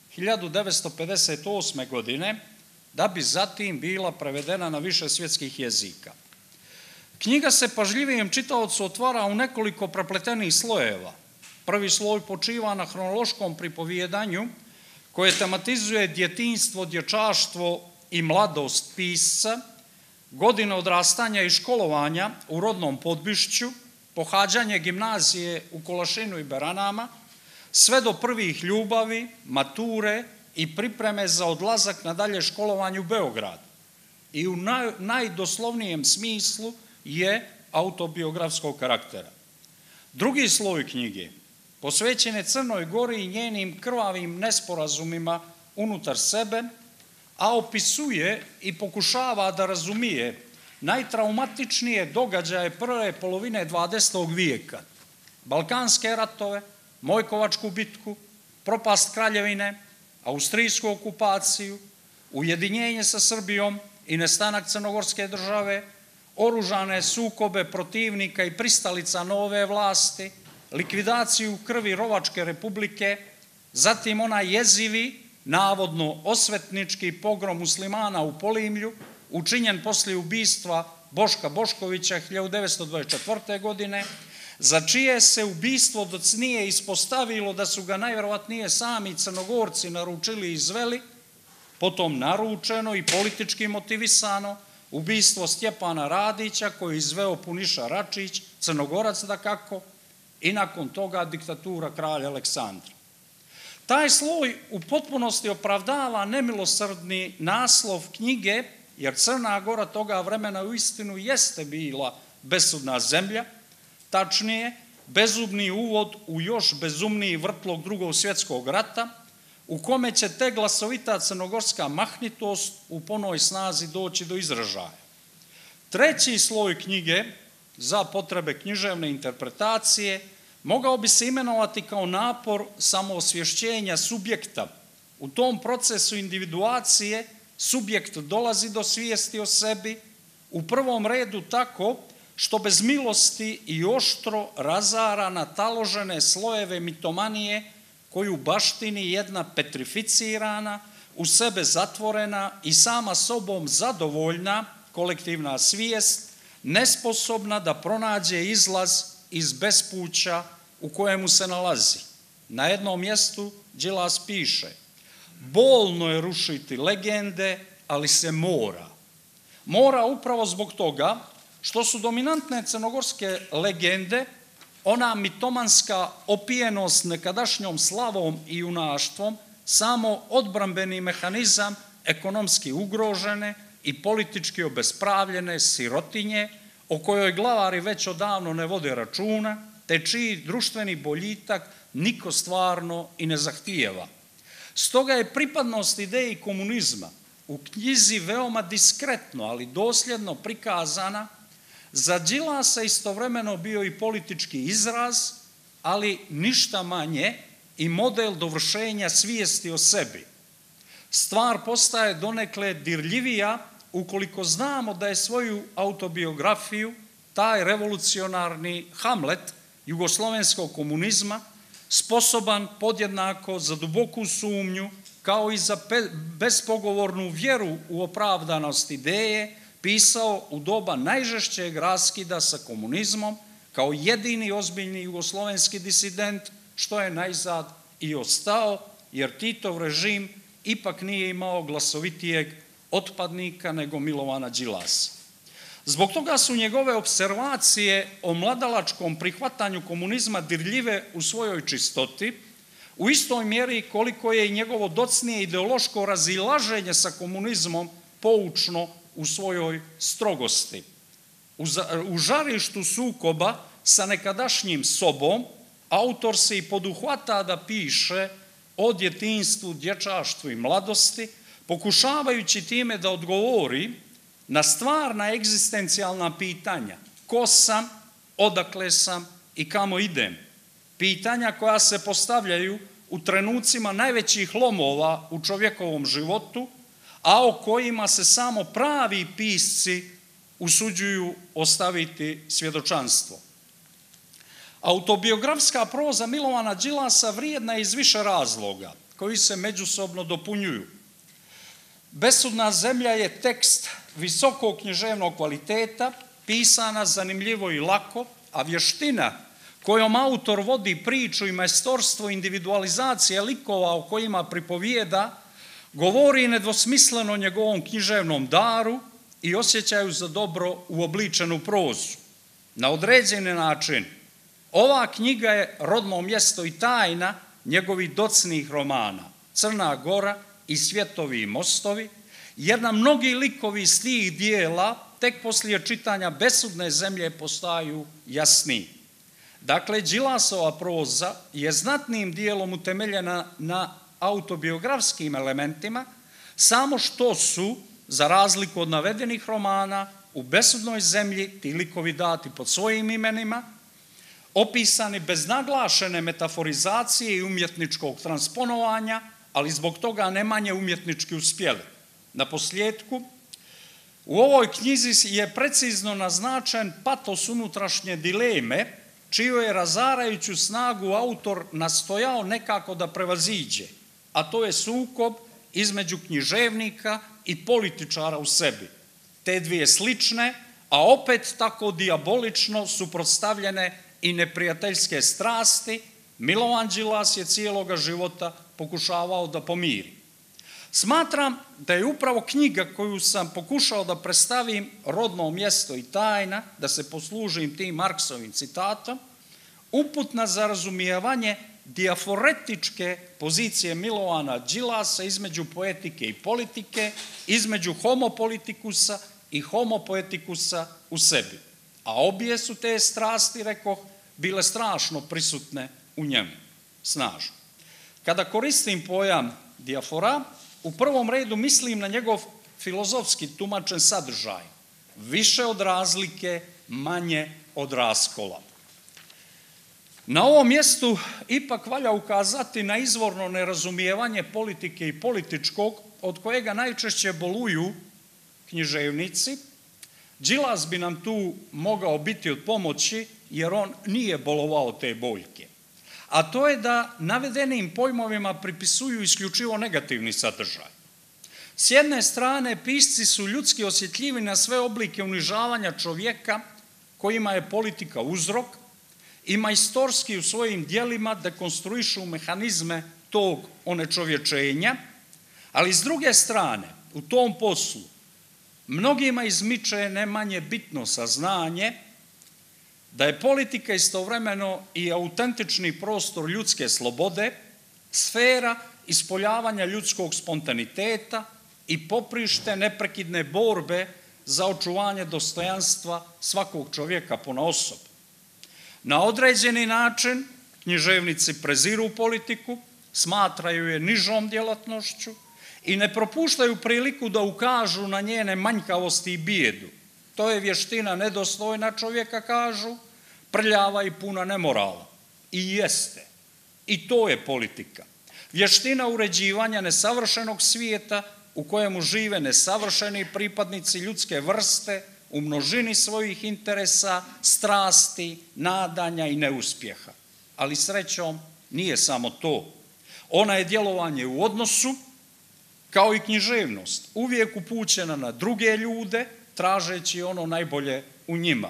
1958. godine, da bi zatim bila prevedena na više svjetskih jezika. Knjiga se pažljivijem čitaocu otvara u nekoliko prepletenih slojeva. Prvi sloj počiva na hronološkom pripovjedanju koje tematizuje djetinjstvo, dječaštvo i mladost pisca, godine odrastanja i školovanja u rodnom Podbišću, pohađanje gimnazije u Kolašinu i Beranama, sve do prvih ljubavi, mature i pripreme za odlazak na dalje školovanje u Beograd. I u najdoslovnijem smislu je autobiografskog karaktera. Drugi sloj knjige posvećen je Crnoj Gori i njenim krvavim nesporazumima unutar sebe, a opisuje i pokušava da razumije najtraumatičnije događaje prve polovine 20. vijeka. Balkanske ratove, Mojkovačku bitku, propast Kraljevine, austrijsku okupaciju, ujedinjenje sa Srbijom i nestanak Crnogorske države, oružane sukobe protivnika i pristalica nove vlasti, likvidaciju krvi Rovačke republike, zatim onaj jezivi, navodno osvetnički pogrom muslimana u Polimlju, učinjen poslije ubistva Boška Boškovića 1924. godine, za čije se ubistvo dok nije ispostavilo da su ga najvjerovatnije sami Crnogorci naručili i izveli, potom naručeno i politički motivisano ubistvo Stjepana Radića koji je izveo Puniša Račić, Crnogorac dakako, i nakon toga diktatura kralja Aleksandra. Taj sloj u potpunosti opravdava nemilosrdni naslov knjige, jer Crna Gora toga vremena uistinu jeste bila besudna zemlja, tačnije, bezumni uvod u još bezumniji vrtlog Drugog svjetskog rata, u kome će te glasovita crnogorska mahnitost u ponoj snazi doći do izražaja. Treći sloj knjige, za potrebe književne interpretacije, mogao bi se imenovati kao napor samoosvješćenja subjekta. U tom procesu individuacije subjekt dolazi do svijesti o sebi, u prvom redu tako što bez milosti i oštro razara nataložene slojeve mitomanije koju baštini jedna petrificirana, u sebe zatvorena i sama sobom zadovoljna kolektivna svijest, nesposobna da pronađe izlaz iz bespuća u kojemu se nalazi. Na jednom mjestu Đilas piše: bolno je rušiti legende, ali se mora. Mora upravo zbog toga što su dominantne crnogorske legende ona mitomanska opijenost nekadašnjom slavom i junaštvom, samo odbrambeni mehanizam ekonomski ugrožene i politički obespravljene sirotinje, o kojoj glavari već odavno ne vode računa, te čiji društveni boljitak niko stvarno i ne zahtijeva. Stoga je pripadnost ideji komunizma u knjizi veoma diskretno, ali dosljedno prikazana, za Đilasa istovremeno bio i politički izraz, ali ništa manje i model dovršenja svijesti o sebi. Stvar postaje donekle dirljivija ukoliko znamo da je svoju autobiografiju taj revolucionarni Hamlet jugoslovenskog komunizma sposoban podjednako za duboku sumnju kao i za bespogovornu vjeru u opravdanost ideje pisao u doba najžešćeg raskida sa komunizmom, kao jedini ozbiljni jugoslovenski disident, što je najzad i ostao, jer Titov režim ipak nije imao glasovitijeg otpadnika nego Milovana Đilasa. Zbog toga su njegove observacije o mladalačkom prihvatanju komunizma dirljive u svojoj čistoti, u istoj mjeri koliko je i njegovo docnije ideološko razilaženje sa komunizmom poučno u svojoj strogosti. U žarištu sukoba sa nekadašnjim sobom, autor se i poduhvata da piše o djetinjstvu, dječaštvu i mladosti, pokušavajući time da odgovori na stvarna egzistencijalna pitanja: ko sam, odakle sam i kamo idem. Pitanja koja se postavljaju u trenucima najvećih lomova u čovjekovom životu, a o kojima se samo pravi pisci usuđuju ostaviti svjedočanstvo. Autobiografska proza Milovana Đilasa vrijedna je iz više razloga, koji se međusobno dopunjuju. Besudna zemlja je tekst visokog književnog kvaliteta, pisana zanimljivo i lako, a vještina kojom autor vodi priču i majstorstvo individualizacije likova o kojima pripovijeda, govori nedvosmisleno o njegovom književnom daru i osjećaju za dobro uobličenu prozu. Na određeni način, ova knjiga je rodno mjesto i tajna njegovih docnih romana Crna Gora i Svjetovi i mostovi, jer nam mnogi likovi iz tih dijela tek poslije čitanja Besudne zemlje postaju jasniji. Dakle, Đilasova proza je znatnim dijelom utemeljena na autobiografskim elementima, samo što su, za razliku od navedenih romana, u Besudnoj zemlji ti likovi dati pod svojim imenima, opisani bez naglašene metaforizacije i umjetničkog transponovanja, ali zbog toga ne manje umjetnički uspjeli. Na posljedku, u ovoj knjizi je precizno naznačen patos unutrašnje dileme, čiju je razarajuću snagu autor nastojao nekako da prevaziđe, a to je sukob između književnika i političara u sebi. Te dvije slične, a opet tako dijabolično suprotstavljene i neprijateljske strasti, Milovan Đilas je cijeloga života pokušavao da pomiri. Smatram da je upravo knjiga koju sam pokušao da predstavim, Rodno mjesto i tajna, da se poslužim tim Marksovim citatom, uputna za razumijevanje diaforetičke pozicije Milovana Đilasa između poetike i politike, između homopolitikusa i homopoetikusa u sebi. A obje su te strasti, rekoh, bile strašno prisutne u njemu, snažno. Kada koristim pojam dijafora, u prvom redu mislim na njegov filozofski tumačen sadržaj, više od razlike, manje od raskola. Na ovom mjestu ipak valja ukazati na izvorno nerazumijevanje politike i političkog, od kojega najčešće boluju književnici. Đilas bi nam tu mogao biti od pomoći, jer on nije bolovao te boljke. A to je da navedenim pojmovima pripisuju isključivo negativni sadržaj. S jedne strane, pisci su ljudski osjetljivi na sve oblike unižavanja čovjeka kojima je politika uzrok i majstorski u svojim djelima dekonstruišu mehanizme tog onečovječenja, ali s druge strane, u tom poslu mnogima izmiče ne manje bitno saznanje da je politika istovremeno i autentični prostor ljudske slobode, sfera ispoljavanja ljudskog spontaniteta i poprište neprekidne borbe za očuvanje dostojanstva svakog čovjeka ponaosob. Na određeni način književnici preziru politiku, smatraju je nižom djelatnošću i ne propuštaju priliku da ukažu na njene manjkavosti i bijedu. To je vještina nedostojna čovjeka, kažu, prljava i puna nemorala. I jeste. I to je politika. Vještina uređivanja nesavršenog svijeta u kojemu žive nesavršeni pripadnici ljudske vrste u množini svojih interesa, strasti, nadanja i neuspjeha. Ali srećom nije samo to. Ona je djelovanje u odnosu, kao i književnost, uvijek upućena na druge ljude, tražeći ono najbolje u njima.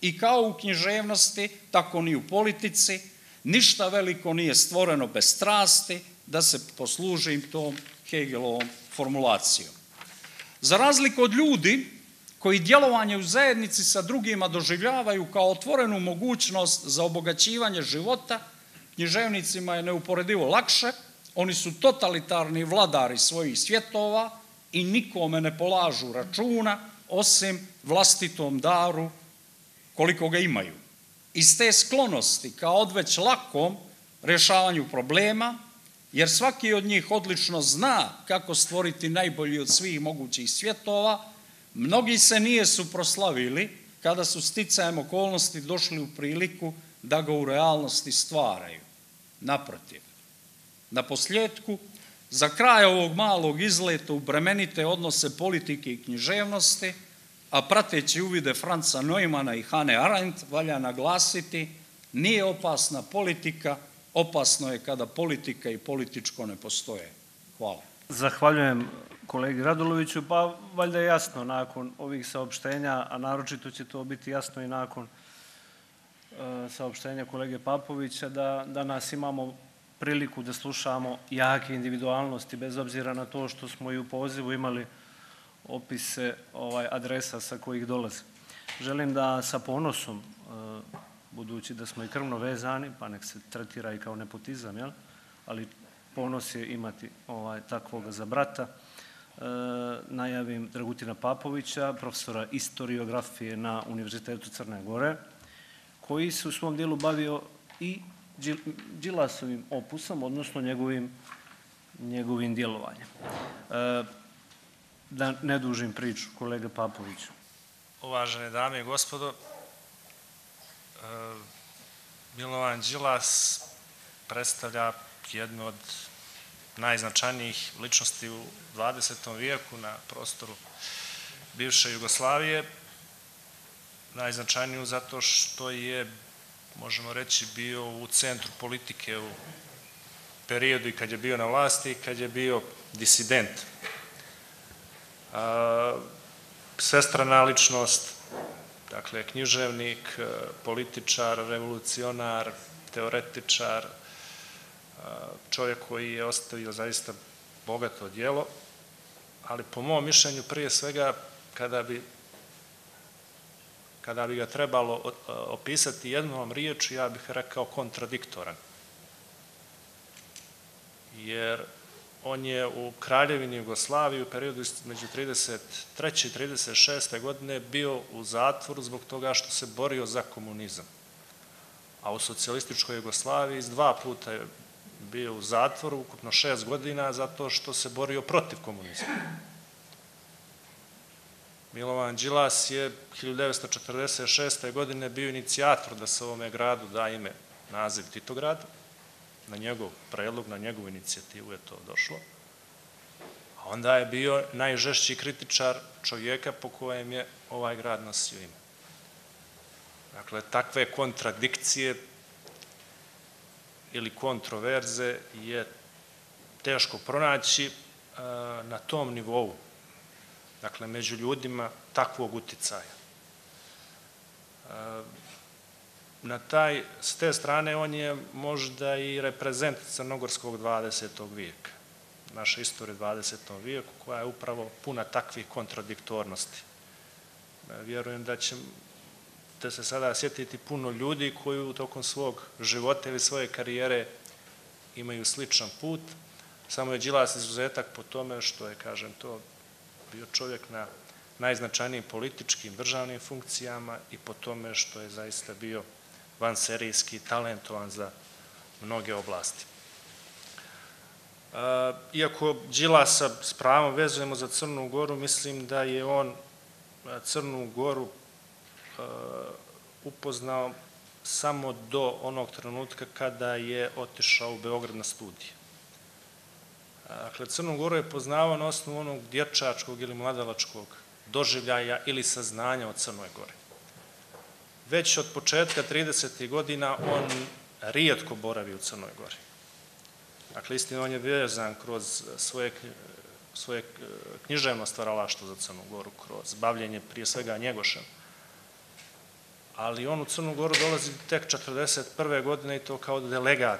I kao u književnosti, tako ni u politici, ništa veliko nije stvoreno bez strasti, da se poslužim tom Hegelovom formulacijom. Za razliku od ljudi koji djelovanje u zajednici sa drugima doživljavaju kao otvorenu mogućnost za obogaćivanje života, književnicima je neuporedivo lakše, oni su totalitarni vladari svojih svjetova i nikome ne polažu računa, osim vlastitom daru koliko ga imaju. Iz te sklonosti kao odveć lakom rješavanju problema, jer svaki od njih odlično zna kako stvoriti najbolji od svih mogućih svjetova, mnogi se nije suproslavili kada su sticajem okolnosti došli u priliku da ga u realnosti stvaraju. Naprotiv. Na posljedku, za kraj ovog malog izleta u bremenite odnose politike i književnosti, a prateći uvide Franca Neumana i Hannah Arendt, valja naglasiti, nije opasna politika, opasno je kada politika i političko ne postoje. Hvala. Zahvaljujem kolegi Raduloviću, pa valjda je jasno nakon ovih saopštenja, a naročito će to biti jasno i nakon saopštenja kolege Papovića, da danas imamo priliku da slušamo jake individualnosti, bez obzira na to što smo i u pozivu imali opise adresa sa kojih dolaze. Želim da sa ponosom, budući da smo i krvno vezani, pa nek se tretira i kao nepotizam, jel? Ali ponos je imati takvog za brata, najavim Dragutina Papovića, profesora istoriografije na Univerzitetu Crne Gore, koji se u svom dijelu bavio i Đilasovim opusom, odnosno njegovim djelovanjem. Da ne dužim priču, kolega Papoviću. Uvažene dame i gospodo, Milovan Đilas predstavlja jednu od najznačajnijih ličnosti u 20. vijeku na prostoru bivše Jugoslavije. Najznačajniju zato što je, možemo reći, bio u centru politike u periodu i kad je bio na vlasti i kad je bio disident. Svestrana ličnost, dakle književnik, političar, revolucionar, teoretičar, čovjek koji je ostavio zaista bogato djelo, ali po mom mišljenju prije svega kada bi ga trebalo opisati jednom riječju, ja bih rekao kontradiktoran. Jer on je u Kraljevini Jugoslaviji u periodu među 33. i 36. godine bio u zatvoru zbog toga što se borio za komunizam. A u socijalističkoj Jugoslaviji 2 puta je bio u zatvoru, ukupno 6 godina, zato što se borio protiv komunizma. Milovan Đilas je 1946. godine bio inicijator da se ovome gradu da ime naziv Titograd. Na njegov predlog, na njegovu inicijativu je to došlo. A onda je bio najžešći kritičar čovjeka po kojem je ovaj grad nosio ime. Dakle, takve kontradikcije ili kontroverze je teško pronaći na tom nivou. Dakle, među ljudima takvog uticaja. S te strane on je možda i reprezent crnogorskog 20. vijeka, naše istorije 20. vijeku, koja je upravo puna takvih kontradiktornosti. Vjerujem da će se sada sjetiti puno ljudi koji u tokom svog života ili svoje karijere imaju sličan put, samo je Đilas izuzetak po tome što je, kažem, to bio čovjek na najznačajnijim političkim državnim funkcijama i po tome što je zaista bio vanserijski talentovan za mnoge oblasti. Iako Đilasa s pravom vezujemo za Crnu Goru, mislim da je on Crnu Goru upoznao samo do onog trenutka kada je otišao u Beograd na studije. Dakle, Crnu Goru je poznavao na osnovu onog dječačkog ili mladalačkog doživljaja ili saznanja o Crnoj Gori. Već od početka 30. godina on rijetko boravi u Crnoj Gori. Dakle, istina, on je vezan kroz svoje književno stvaralaštvo za Crnu Goru, kroz bavljenje prije svega Njegošem. ali on u Crnu Goru dolazi tek 1941. godine i to kao delegat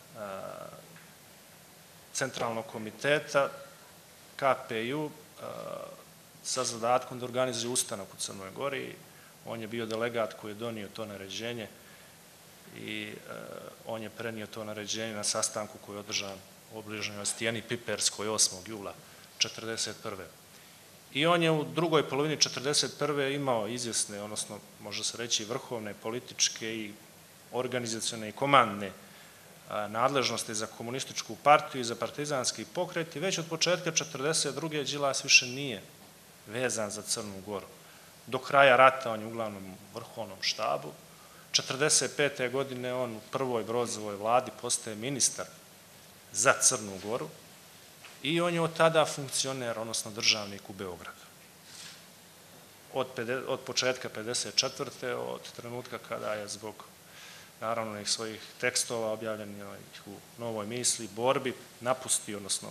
Centralnog komiteta KPU sa zadatkom da organizuje ustanak u Crnoj Gori. On je bio delegat koji je donio to naređenje i on je prenio to naređenje na sastanku koji je održan u obližnjoj Stijeni Piperskoj 8. jula 1941. I on je u drugoj polovini 1941. imao izvjesne, odnosno može se reći vrhovne političke i organizacione i komandne nadležnosti za komunističku partiju i za partizanski pokret i već od početka 1942. Đilas više nije vezan za Crnu Goru. Do kraja rata on je uglavnom u vrhovnom štabu. 1945. godine on u prvoj Brozovoj vladi postaje ministar za Crnu Goru i on je od tada funkcioner, odnosno državnik u Beogradu. Od početka 1954. od trenutka kada je zbog naravno svojih tekstova objavljenih u Novoj misli, borbi, napustio, odnosno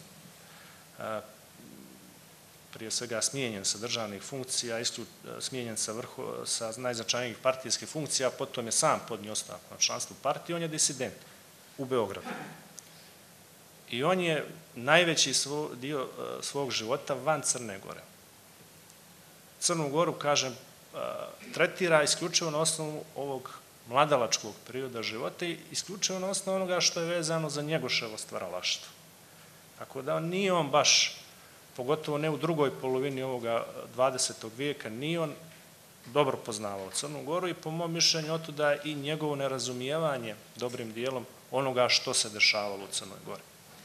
prije svega smijenjen sa državnih funkcija, smijenjen sa najznačajnijih partijskih funkcija, potom je sam podnio ostavku na članstvu partije, on je disident u Beogradu. I on je najveći dio svog života van Crne Gore. Crnu Goru, kažem, tretira isključivo na osnovu ovog mladalačkog perioda života i isključivo na osnovu onoga što je vezano za Njegoševo stvaralaštvo. Tako da nije on baš, pogotovo ne u drugoj polovini ovoga 20. vijeka, nije on dobro poznavao Crnu Goru i po mom mišljenju otuda i njegovo nerazumijevanje dobrim dijelom onoga što se dešavalo u Crnoj Gori.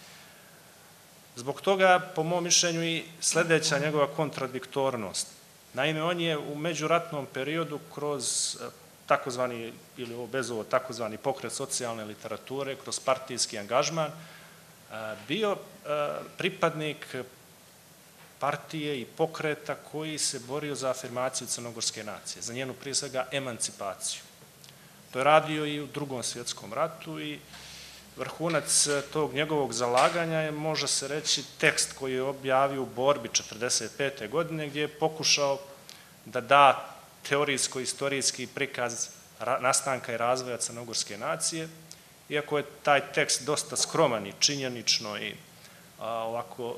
Zbog toga, po mom mišljenju, i sljedeća njegova kontradiktornost. Naime, on je u međuratnom periodu kroz takozvani, ili bez ovo takozvani pokret socijalne literature, kroz partijski angažman, bio pripadnik partije i pokreta koji se borio za afirmaciju crnogorske nacije, za njenu prije svega emancipaciju. To je radio i u Drugom svjetskom ratu i vrhunac tog njegovog zalaganja je, može se reći, tekst koji je objavio u borbi 1945. godine gdje je pokušao da da teorijsko-istorijski prikaz nastanka i razvoja crnogorske nacije, iako je taj tekst dosta skroman i činjenično i ovako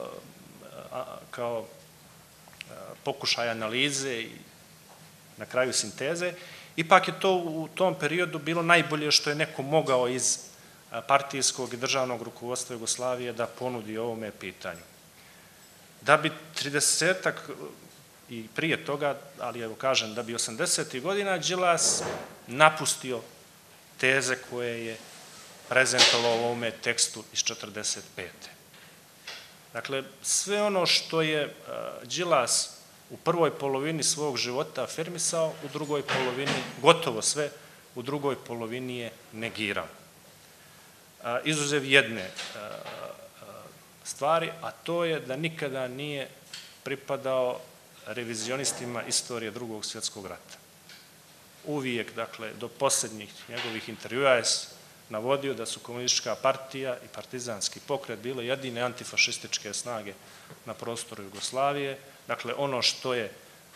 kao pokušaj analize i na kraju sinteze, ipak je to u tom periodu bilo najbolje što je neko mogao iz partijskog i državnog rukovodstva Jugoslavije da ponudi ovome pitanju. Da bi 30-ak i prije toga, ali evo kažem, da bi 80. godina Đilas napustio teze koje je prezentovao u ovome tekstu iz 1945. Dakle, sve ono što je Đilas u prvoj polovini svog života afirmisao, u drugoj polovini, gotovo sve, u drugoj polovini je negirao. Izuzev jedne stvari, a to je da nikada nije pripadao revizionistima istorije Drugog svjetskog rata. Uvijek, dakle, do posljednjih njegovih intervjua je navodio da su komunistička partija i partizanski pokret bile jedine antifašističke snage na prostoru Jugoslavije. Dakle, ono što je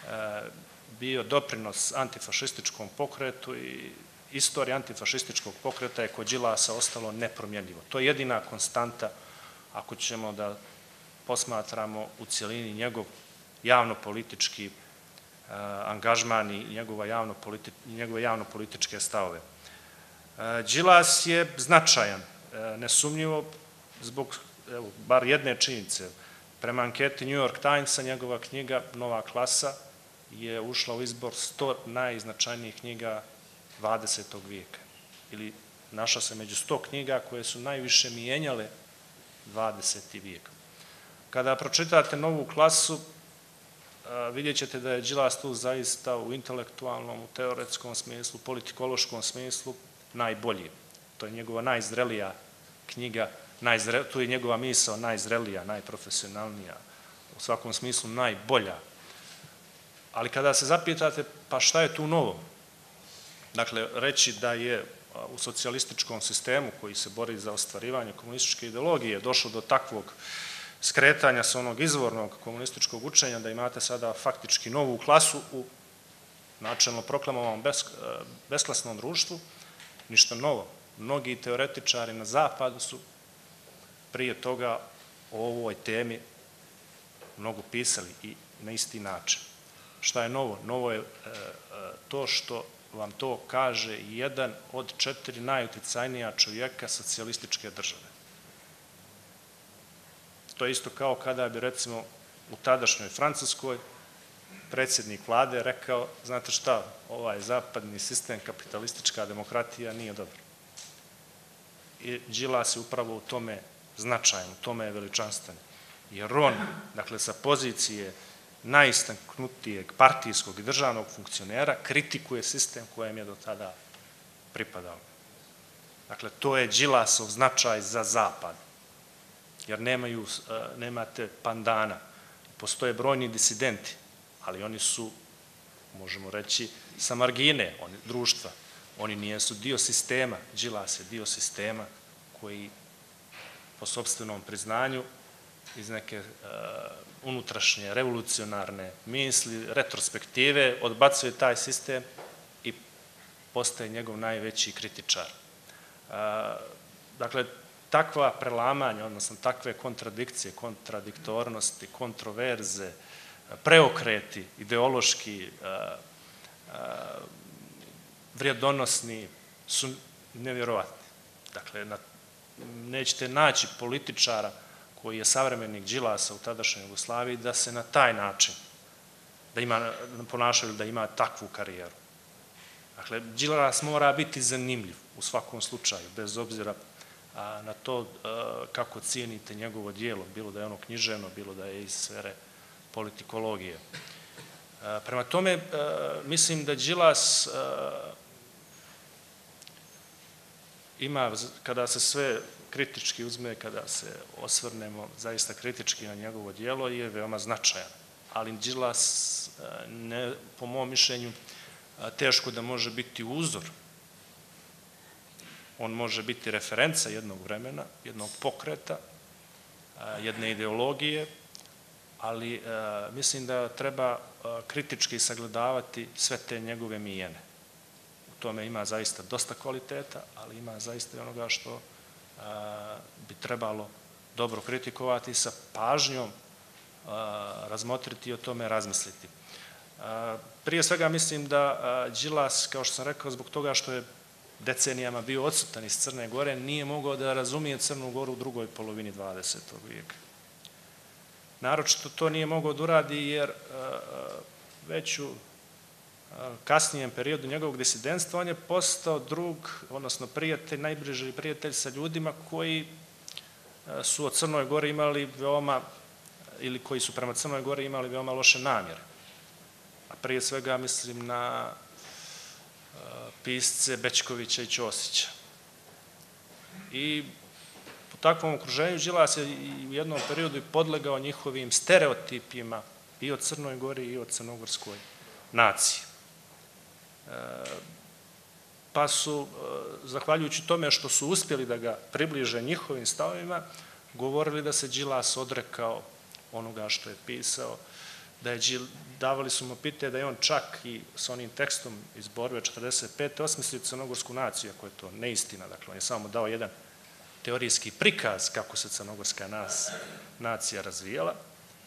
bio doprinos antifašističkom pokretu i istorija antifašističkog pokreta je kod Đilasa ostalo nepromjenjivo. To je jedina konstanta ako ćemo da posmatramo u cjelini njegov javnopolitički angažman i njegove javnopolitičke stavove. Đilas je značajan, nesumnjivo, zbog bar jedne činjenice. Prema anketi New York Timesa njegova knjiga Nova klasa je ušla u izbor 100 najznačajnijih knjiga 20. vijeka. Ili našla se među 100 knjiga koje su najviše mijenjale 20. vijek. Kada pročitate Novu klasu, vidjet ćete da je Đilas tu zaista u intelektualnom, u teoretskom smislu, politikološkom smislu najbolji. To je njegova najzrelija knjiga, tu je njegova misao najzrelija, najprofesionalnija, u svakom smislu najbolja. Ali kada se zapitate, pa šta je tu novo? Dakle, reći da je u socijalističkom sistemu koji se bori za ostvarivanje komunističke ideologije došlo do takvog skretanja sa onog izvornog komunističkog učenja, da imate sada faktički novu klasu u načelno proklamovan besklasnom društvu, ništa novo. Mnogi teoretičari na zapadu su prije toga o ovoj temi mnogo pisali i na isti način. Šta je novo? Novo je to što vam to kaže jedan od 4 najuticajnija čovjeka socijalističke države. To je isto kao kada bi, recimo, u tadašnjoj Francuskoj predsjednik vlade rekao, znate šta, ovaj zapadni sistem, kapitalistička demokratija nije dobar. I Đilas je upravo u tome značajan, u tome je veličanstven. Jer on, dakle, sa pozicije najistaknutijeg partijskog i državnog funkcionera kritikuje sistem kojem je do tada pripadao. Dakle, to je Đilasov značaj za zapad. Jer nemate pandana. Postoje brojni disidenti, ali oni su, možemo reći, sa margine društva. Oni nijesu dio sistema. Đilas je dio sistema koji, po sopstvenom priznanju, iz neke unutrašnje, revolucionarne misli, retrospektive, odbacuje taj sistem i postaje njegov najveći kritičar. Dakle, takva prelamanja, odnosno takve kontradikcije, kontradiktornosti, kontroverze, preokreti, ideološki, vrijedonosni su nevjerovatni. Dakle, nećete naći političara koji je savremenik Đilasa u tadašnjoj Jugoslaviji da se na taj način ponašaju, da ima takvu karijeru. Dakle, Đilas mora biti zanimljiv u svakom slučaju, bez obzira na to kako cijenite njegovo dijelo, bilo da je ono književno, bilo da je iz sfere politikologije. Prema tome, mislim da Đilas ima, kada se sve kritički uzme, kada se osvrnemo zaista kritički na njegovo dijelo, je veoma značajan. Ali Đilas, po mom mišljenju, teško da može biti uzor. On može biti referenca jednog vremena, jednog pokreta, jedne ideologije, ali mislim da treba kritički sagledavati sve te njegove mijene. U tome ima zaista dosta kvaliteta, ali ima zaista i onoga što bi trebalo dobro kritikovati i sa pažnjom razmotriti i o tome razmisliti. Prije svega mislim da Đilas, kao što sam rekao, zbog toga što je decenijama bio odsutan iz Crne Gore, nije mogao da razumije Crnu Goru u drugoj polovini 20. vijeka. Naročito to nije mogao da uradi jer već u kasnijem periodu njegovog disidentstva on je postao drug, odnosno prijatelj, najbliži prijatelj sa ljudima koji su o Crnoj Gori imali veoma, ili koji su prema Crnoj Gori imali veoma loše namjere. A prije svega mislim na pisce Bećkovića i Ćosića. I u takvom okruženju Đilas je u jednom periodu podlegao njihovim stereotipima i o Crnoj Gori i o crnogorskoj naciji. Pa su, zahvaljujući tome što su uspjeli da ga približe njihovim stavovima, govorili da se Đilas odrekao onoga što je pisao, davali su mu pite da je on čak i s onim tekstom iz borbe 45. osmislio crnogorsku naciju, ako je to neistina. Dakle, on je samo dao jedan teorijski prikaz kako se crnogorska nacija razvijala.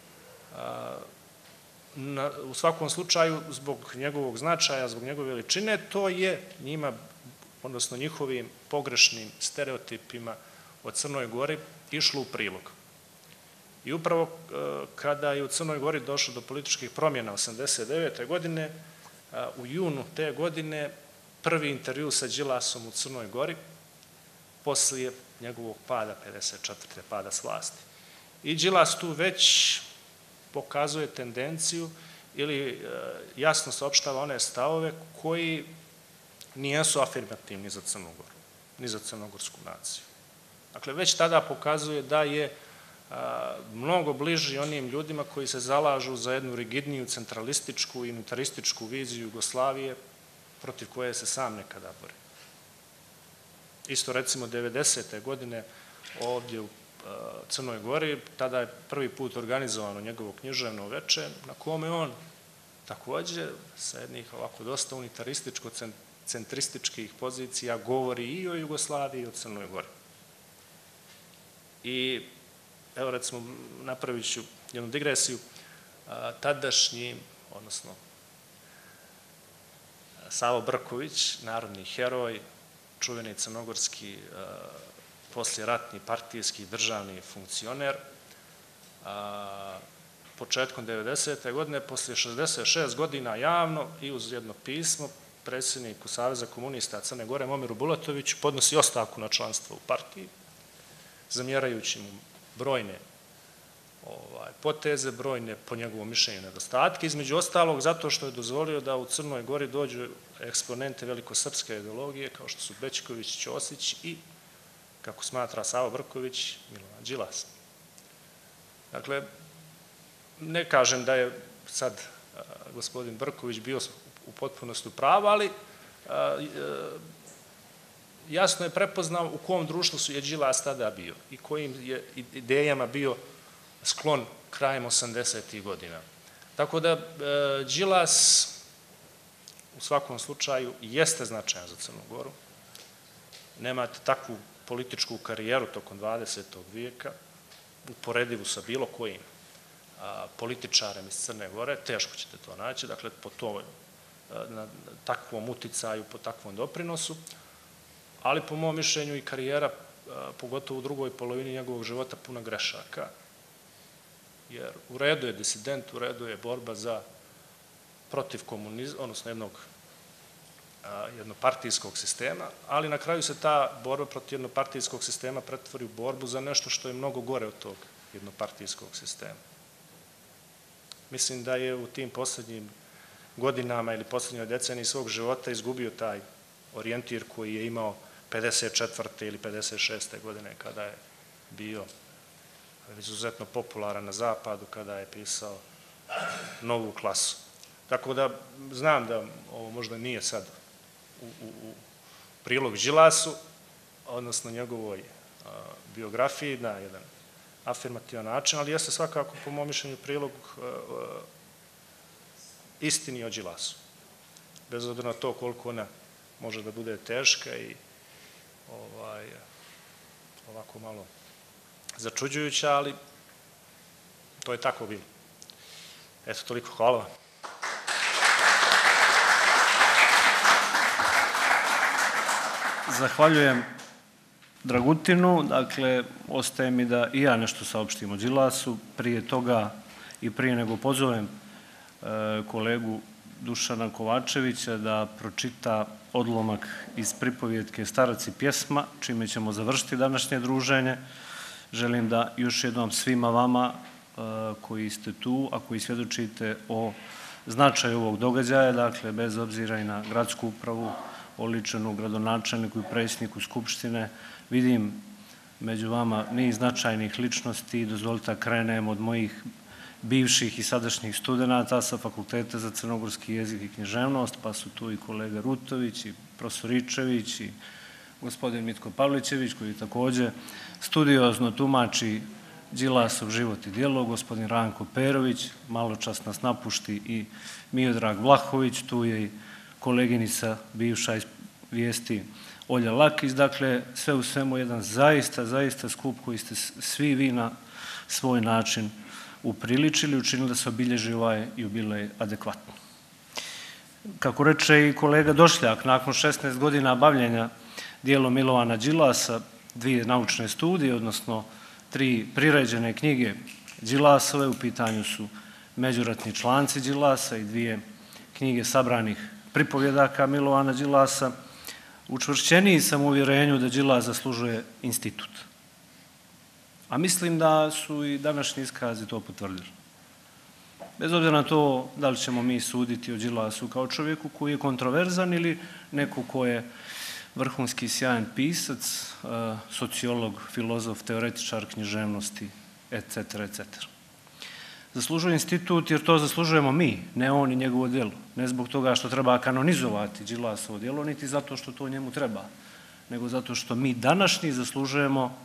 U svakom slučaju, zbog njegovog značaja, zbog njegove veličine, to je njima, odnosno njihovim pogrešnim stereotipima o Crnoj Gori išlo u prilog. I upravo kada je u Crnoj Gori došlo do političkih promjena 1989. godine, u junu te godine prvi intervju sa Đilasom u Crnoj Gori poslije njegovog pada 54. pada s vlasti. I Đilas tu već pokazuje tendenciju ili jasno saopštava one stavove koji nijesu afirmativni za Crnu Goru, ni za crnogorsku naciju. Dakle, već tada pokazuje da je mnogo bliži onim ljudima koji se zalažu za jednu rigidniju, centralističku i unitarističku viziju Jugoslavije protiv koje se sam nekada bori. Isto recimo 90. godine ovdje u Crnoj Gori, tada je prvi put organizovano njegovo književno veče na kome on takođe sa jednih ovako dosta unitarističko-centrističkih pozicija govori i o Jugoslaviji i o Crnoj Gori. I evo recimo napravit ću jednu digresiju, tadašnji, odnosno Savo Brković, narodni heroj, čuveni crnogorski posljeratni partijski državni funkcioner, početkom 90. godine, poslije 66 godina javno i uz jedno pismo predsjedniku Saveza komunista Crne Gore Momiru Bulatoviću podnosi ostavku na članstvo u partiji, zamjerajući mu brojne poteze, brojne, po njegovom mišljenju, nedostatke, između ostalog zato što je dozvolio da u Crnoj Gori dođu eksponente velikosrpske ideologije kao što su Bećković, Ćosić i, kako smatra Savo Brković, Milovan Đilas. Dakle, ne kažem da je sad gospodin Brković bio u potpunosti u pravu, ali jasno je prepoznao u kom društvu je Đilas tada bio i kojim je idejama bio sklon krajem 80. godina. Tako da Đilas u svakom slučaju jeste značajan za Crnu Goru. Nemate takvu političku karijeru tokom 20. vijeka, uporedivu sa bilo kojim političarem iz Crne Gore, teško ćete to naći, dakle, na takvom uticaju, po takvom doprinosu, ali po mom mišljenju i karijera, pogotovo u drugoj polovini njegovog života, puna grešaka, jer u redu je disident, u redu je borba protiv komunizma, odnosno jednopartijskog sistema, ali na kraju se ta borba protiv jednopartijskog sistema pretvori u borbu za nešto što je mnogo gore od tog jednopartijskog sistema. Mislim da je u tim posljednjim godinama ili posljednjoj deceniji svog života izgubio taj orijentir koji je imao 54. ili 56. godine kada je bio izuzetno popularan na zapadu, kada je pisao Novu klasu. Tako da znam da ovo možda nije sad u prilog Đilasu, odnosno njegovoj biografiji na jedan afirmativan način, ali jeste svakako po mom mišljenju prilog istini o Đilasu. Bez obzira na to koliko ona može da bude teška i ovako malo začuđujuća, ali to je tako bilo. Eto, toliko. Hvala vam. Zahvaljujem Dragutinu. Dakle, ostaje mi da i ja nešto saopštim o Đilasu. Prije toga i prije nego pozovem kolegu Dušana Kovačevića da pročita odlomak iz pripovjetke Starac i pjesma, čime ćemo završiti današnje druženje. Želim da još jednom svima vama koji ste tu, a koji svjedočite o značaju ovog događaja, dakle, bez obzira i na gradsku upravu, oličenu gradonačelniku i predsjedniku Skupštine, vidim među vama niz značajnih ličnosti. Dozvolite da krenem od mojih bivših i sadašnjih studenata sa Fakulteta za crnogorski jezik i književnost, pa su tu i kolega Rutović i profesor Ičević i gospodin Mitko Pavlićević, koji takođe studiozno tumači Đilasov život i djelo, gospodin Ranko Perović, malo čas nas napušti, i Miodrag Vlahović, tu je i koleginica bivša iz Vijesti Olja Lakić. Dakle, sve u svemu jedan zaista skup koji ste svi vi na svoj način upriličili, učinili da se obilježi ovaj jubilej adekvatno. Kako reče i kolega Došljak, nakon 16 godina bavljenja djelom Milovana Đilasa, 2 naučne studije, odnosno 3 priređene knjige Đilasove, u pitanju su međuratni članci Đilasa i 2 knjige sabranih pripovjedaka Milovana Đilasa, učvršćeniji sam u uvjerenju da Đilas zaslužuje institut. A mislim da su i današnji iskazi to potvrdili. Bez obzira na to da li ćemo mi suditi o Đilasu kao čovjeku koji je kontroverzan ili neko ko je vrhunski sjajan pisac, sociolog, filozof, teoretičar književnosti, etc. Zaslužuje institut jer to zaslužujemo mi, ne on i njegovo djelo. Ne zbog toga što treba kanonizovati Đilasovo djelo, niti zato što to njemu treba, nego zato što mi današnji zaslužujemo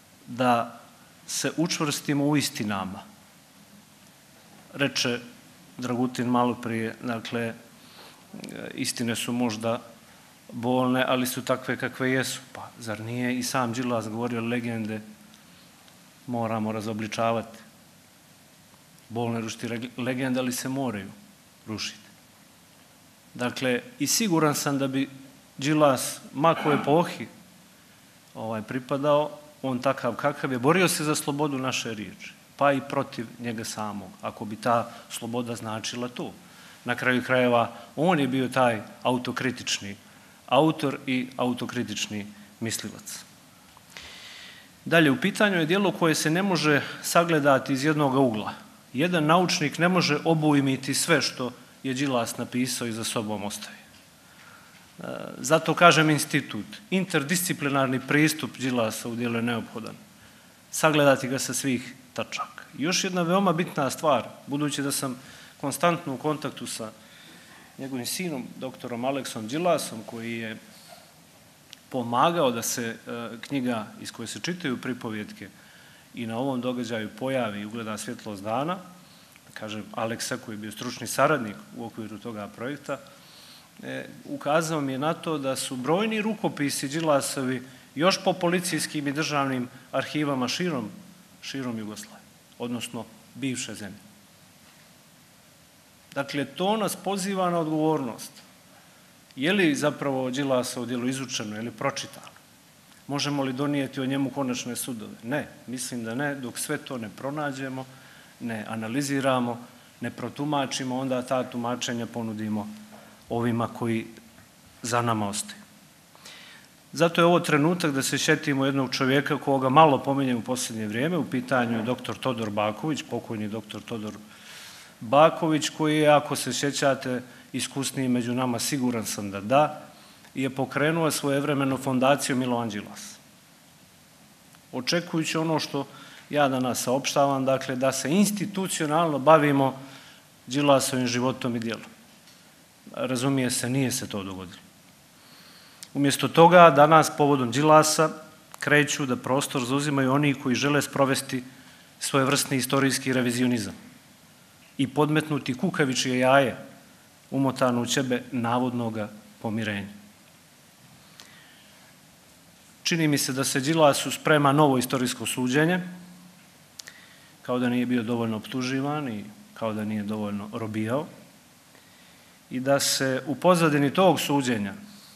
da se učvrstimo u istinama. Reče Dragutin malo prije, dakle, istine su možda bolne, ali su takve kakve jesu. Pa zar nije i sam Đilas govorio legende moramo razobličavati? Bolne rušiti legende, ali se moraju rušiti. Dakle, i siguran sam da bi Đilas, ma kojoj epohi pripadao, on takav kakav je, borio se za slobodu naše riječi, pa i protiv njega samog, ako bi ta sloboda značila to. Na kraju krajeva, on je bio taj autokritični autor i autokritični mislilac. Dalje, u pitanju je djelo koje se ne može sagledati iz jednog ugla. Jedan naučnik ne može obujmiti sve što je Đilas napisao i za sobom ostavio. Zato kažem institut. Interdisciplinarni pristup Đilasa u djelu je neophodan. Sagledati ga sa svih tačaka. Još jedna veoma bitna stvar, budući da sam konstantno u kontaktu sa njegovim sinom, doktorom Aleksom Đilasom, koji je pomagao da se knjiga iz koje se čitaju pripovjetke i na ovom događaju pojavi i ugleda svjetlost dana, kažem Aleksa koji je bio stručni saradnik u okviru toga projekta, ukazao mi je na to da su brojni rukopisi Đilasovi još po policijskim i državnim arhivama širom Jugoslavije, odnosno bivše zemlje. Dakle, to nas poziva na odgovornost. Je li zapravo Đilasovo djelo izučeno, je li pročitano? Možemo li donijeti o njemu konačne sudove? Ne, mislim da ne, dok sve to ne pronađemo, ne analiziramo, ne protumačimo, onda ta tumačenja ponudimo ovima koji za nama ostaju. Zato je ovo trenutak da se sjetimo jednog čovjeka koga malo pominjem u posljednje vrijeme, u pitanju je dr. Todor Baković, pokojni dr. Todor Baković, koji je, ako se sjećate, iskusniji među nama, siguran sam da, je pokrenuo svojevremeno fondaciju Milovan Đilas. Očekujući ono što ja danas saopštavam, dakle, da se institucionalno bavimo Đilasovim životom i djelom. Razumije se, nije se to dogodilo. Umjesto toga, danas povodom Đilasa kreću da prostor zauzimaju oni koji žele sprovesti svojevrsni istorijski revizionizam i podmetnuti kukavičije jaje umotano u ćebe navodnoga pomirenja. Čini mi se da se Đilasu sprema novo istorijsko suđenje, kao da nije bio dovoljno optuživan i kao da nije dovoljno robijao, i da se u pozadini tog suđenja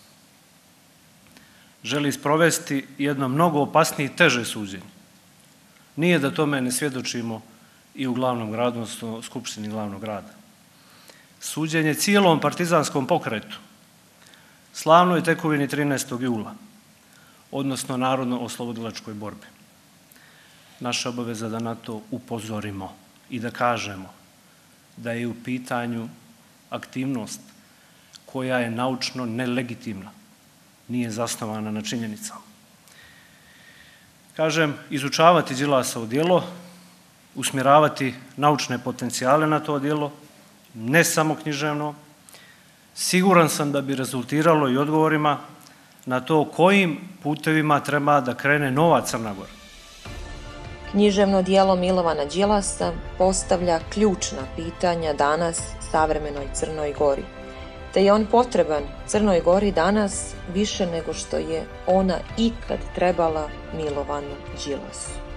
želi sprovesti jedno mnogo opasnije i teže suđenje. Nije da tome ne svjedočimo i u glavnom gradu, odnosno Skupštini glavnog grada. Suđenje cijelom partizanskom pokretu, slavnoj tekovini 13. jula, odnosno narodno-oslobodilačkoj borbi. Naša obaveza da na to upozorimo i da kažemo da je u pitanju aktivnost koja je naučno nelegitimna, nije zasnovana na činjenicama. Kažem, izučavati Đilasovo djelo, usmjeravati naučne potencijale na to djelo, ne samo književno, siguran sam da bi rezultiralo i odgovorima na to kojim putevima treba da krene nova Crna Gora. Književno djelo Milovana Đilasa postavlja ključna pitanja danas savremenoj Crnoj Gori, te je on potreban Crnoj Gori danas više nego što je ona ikad trebala Milovanu Đilasu.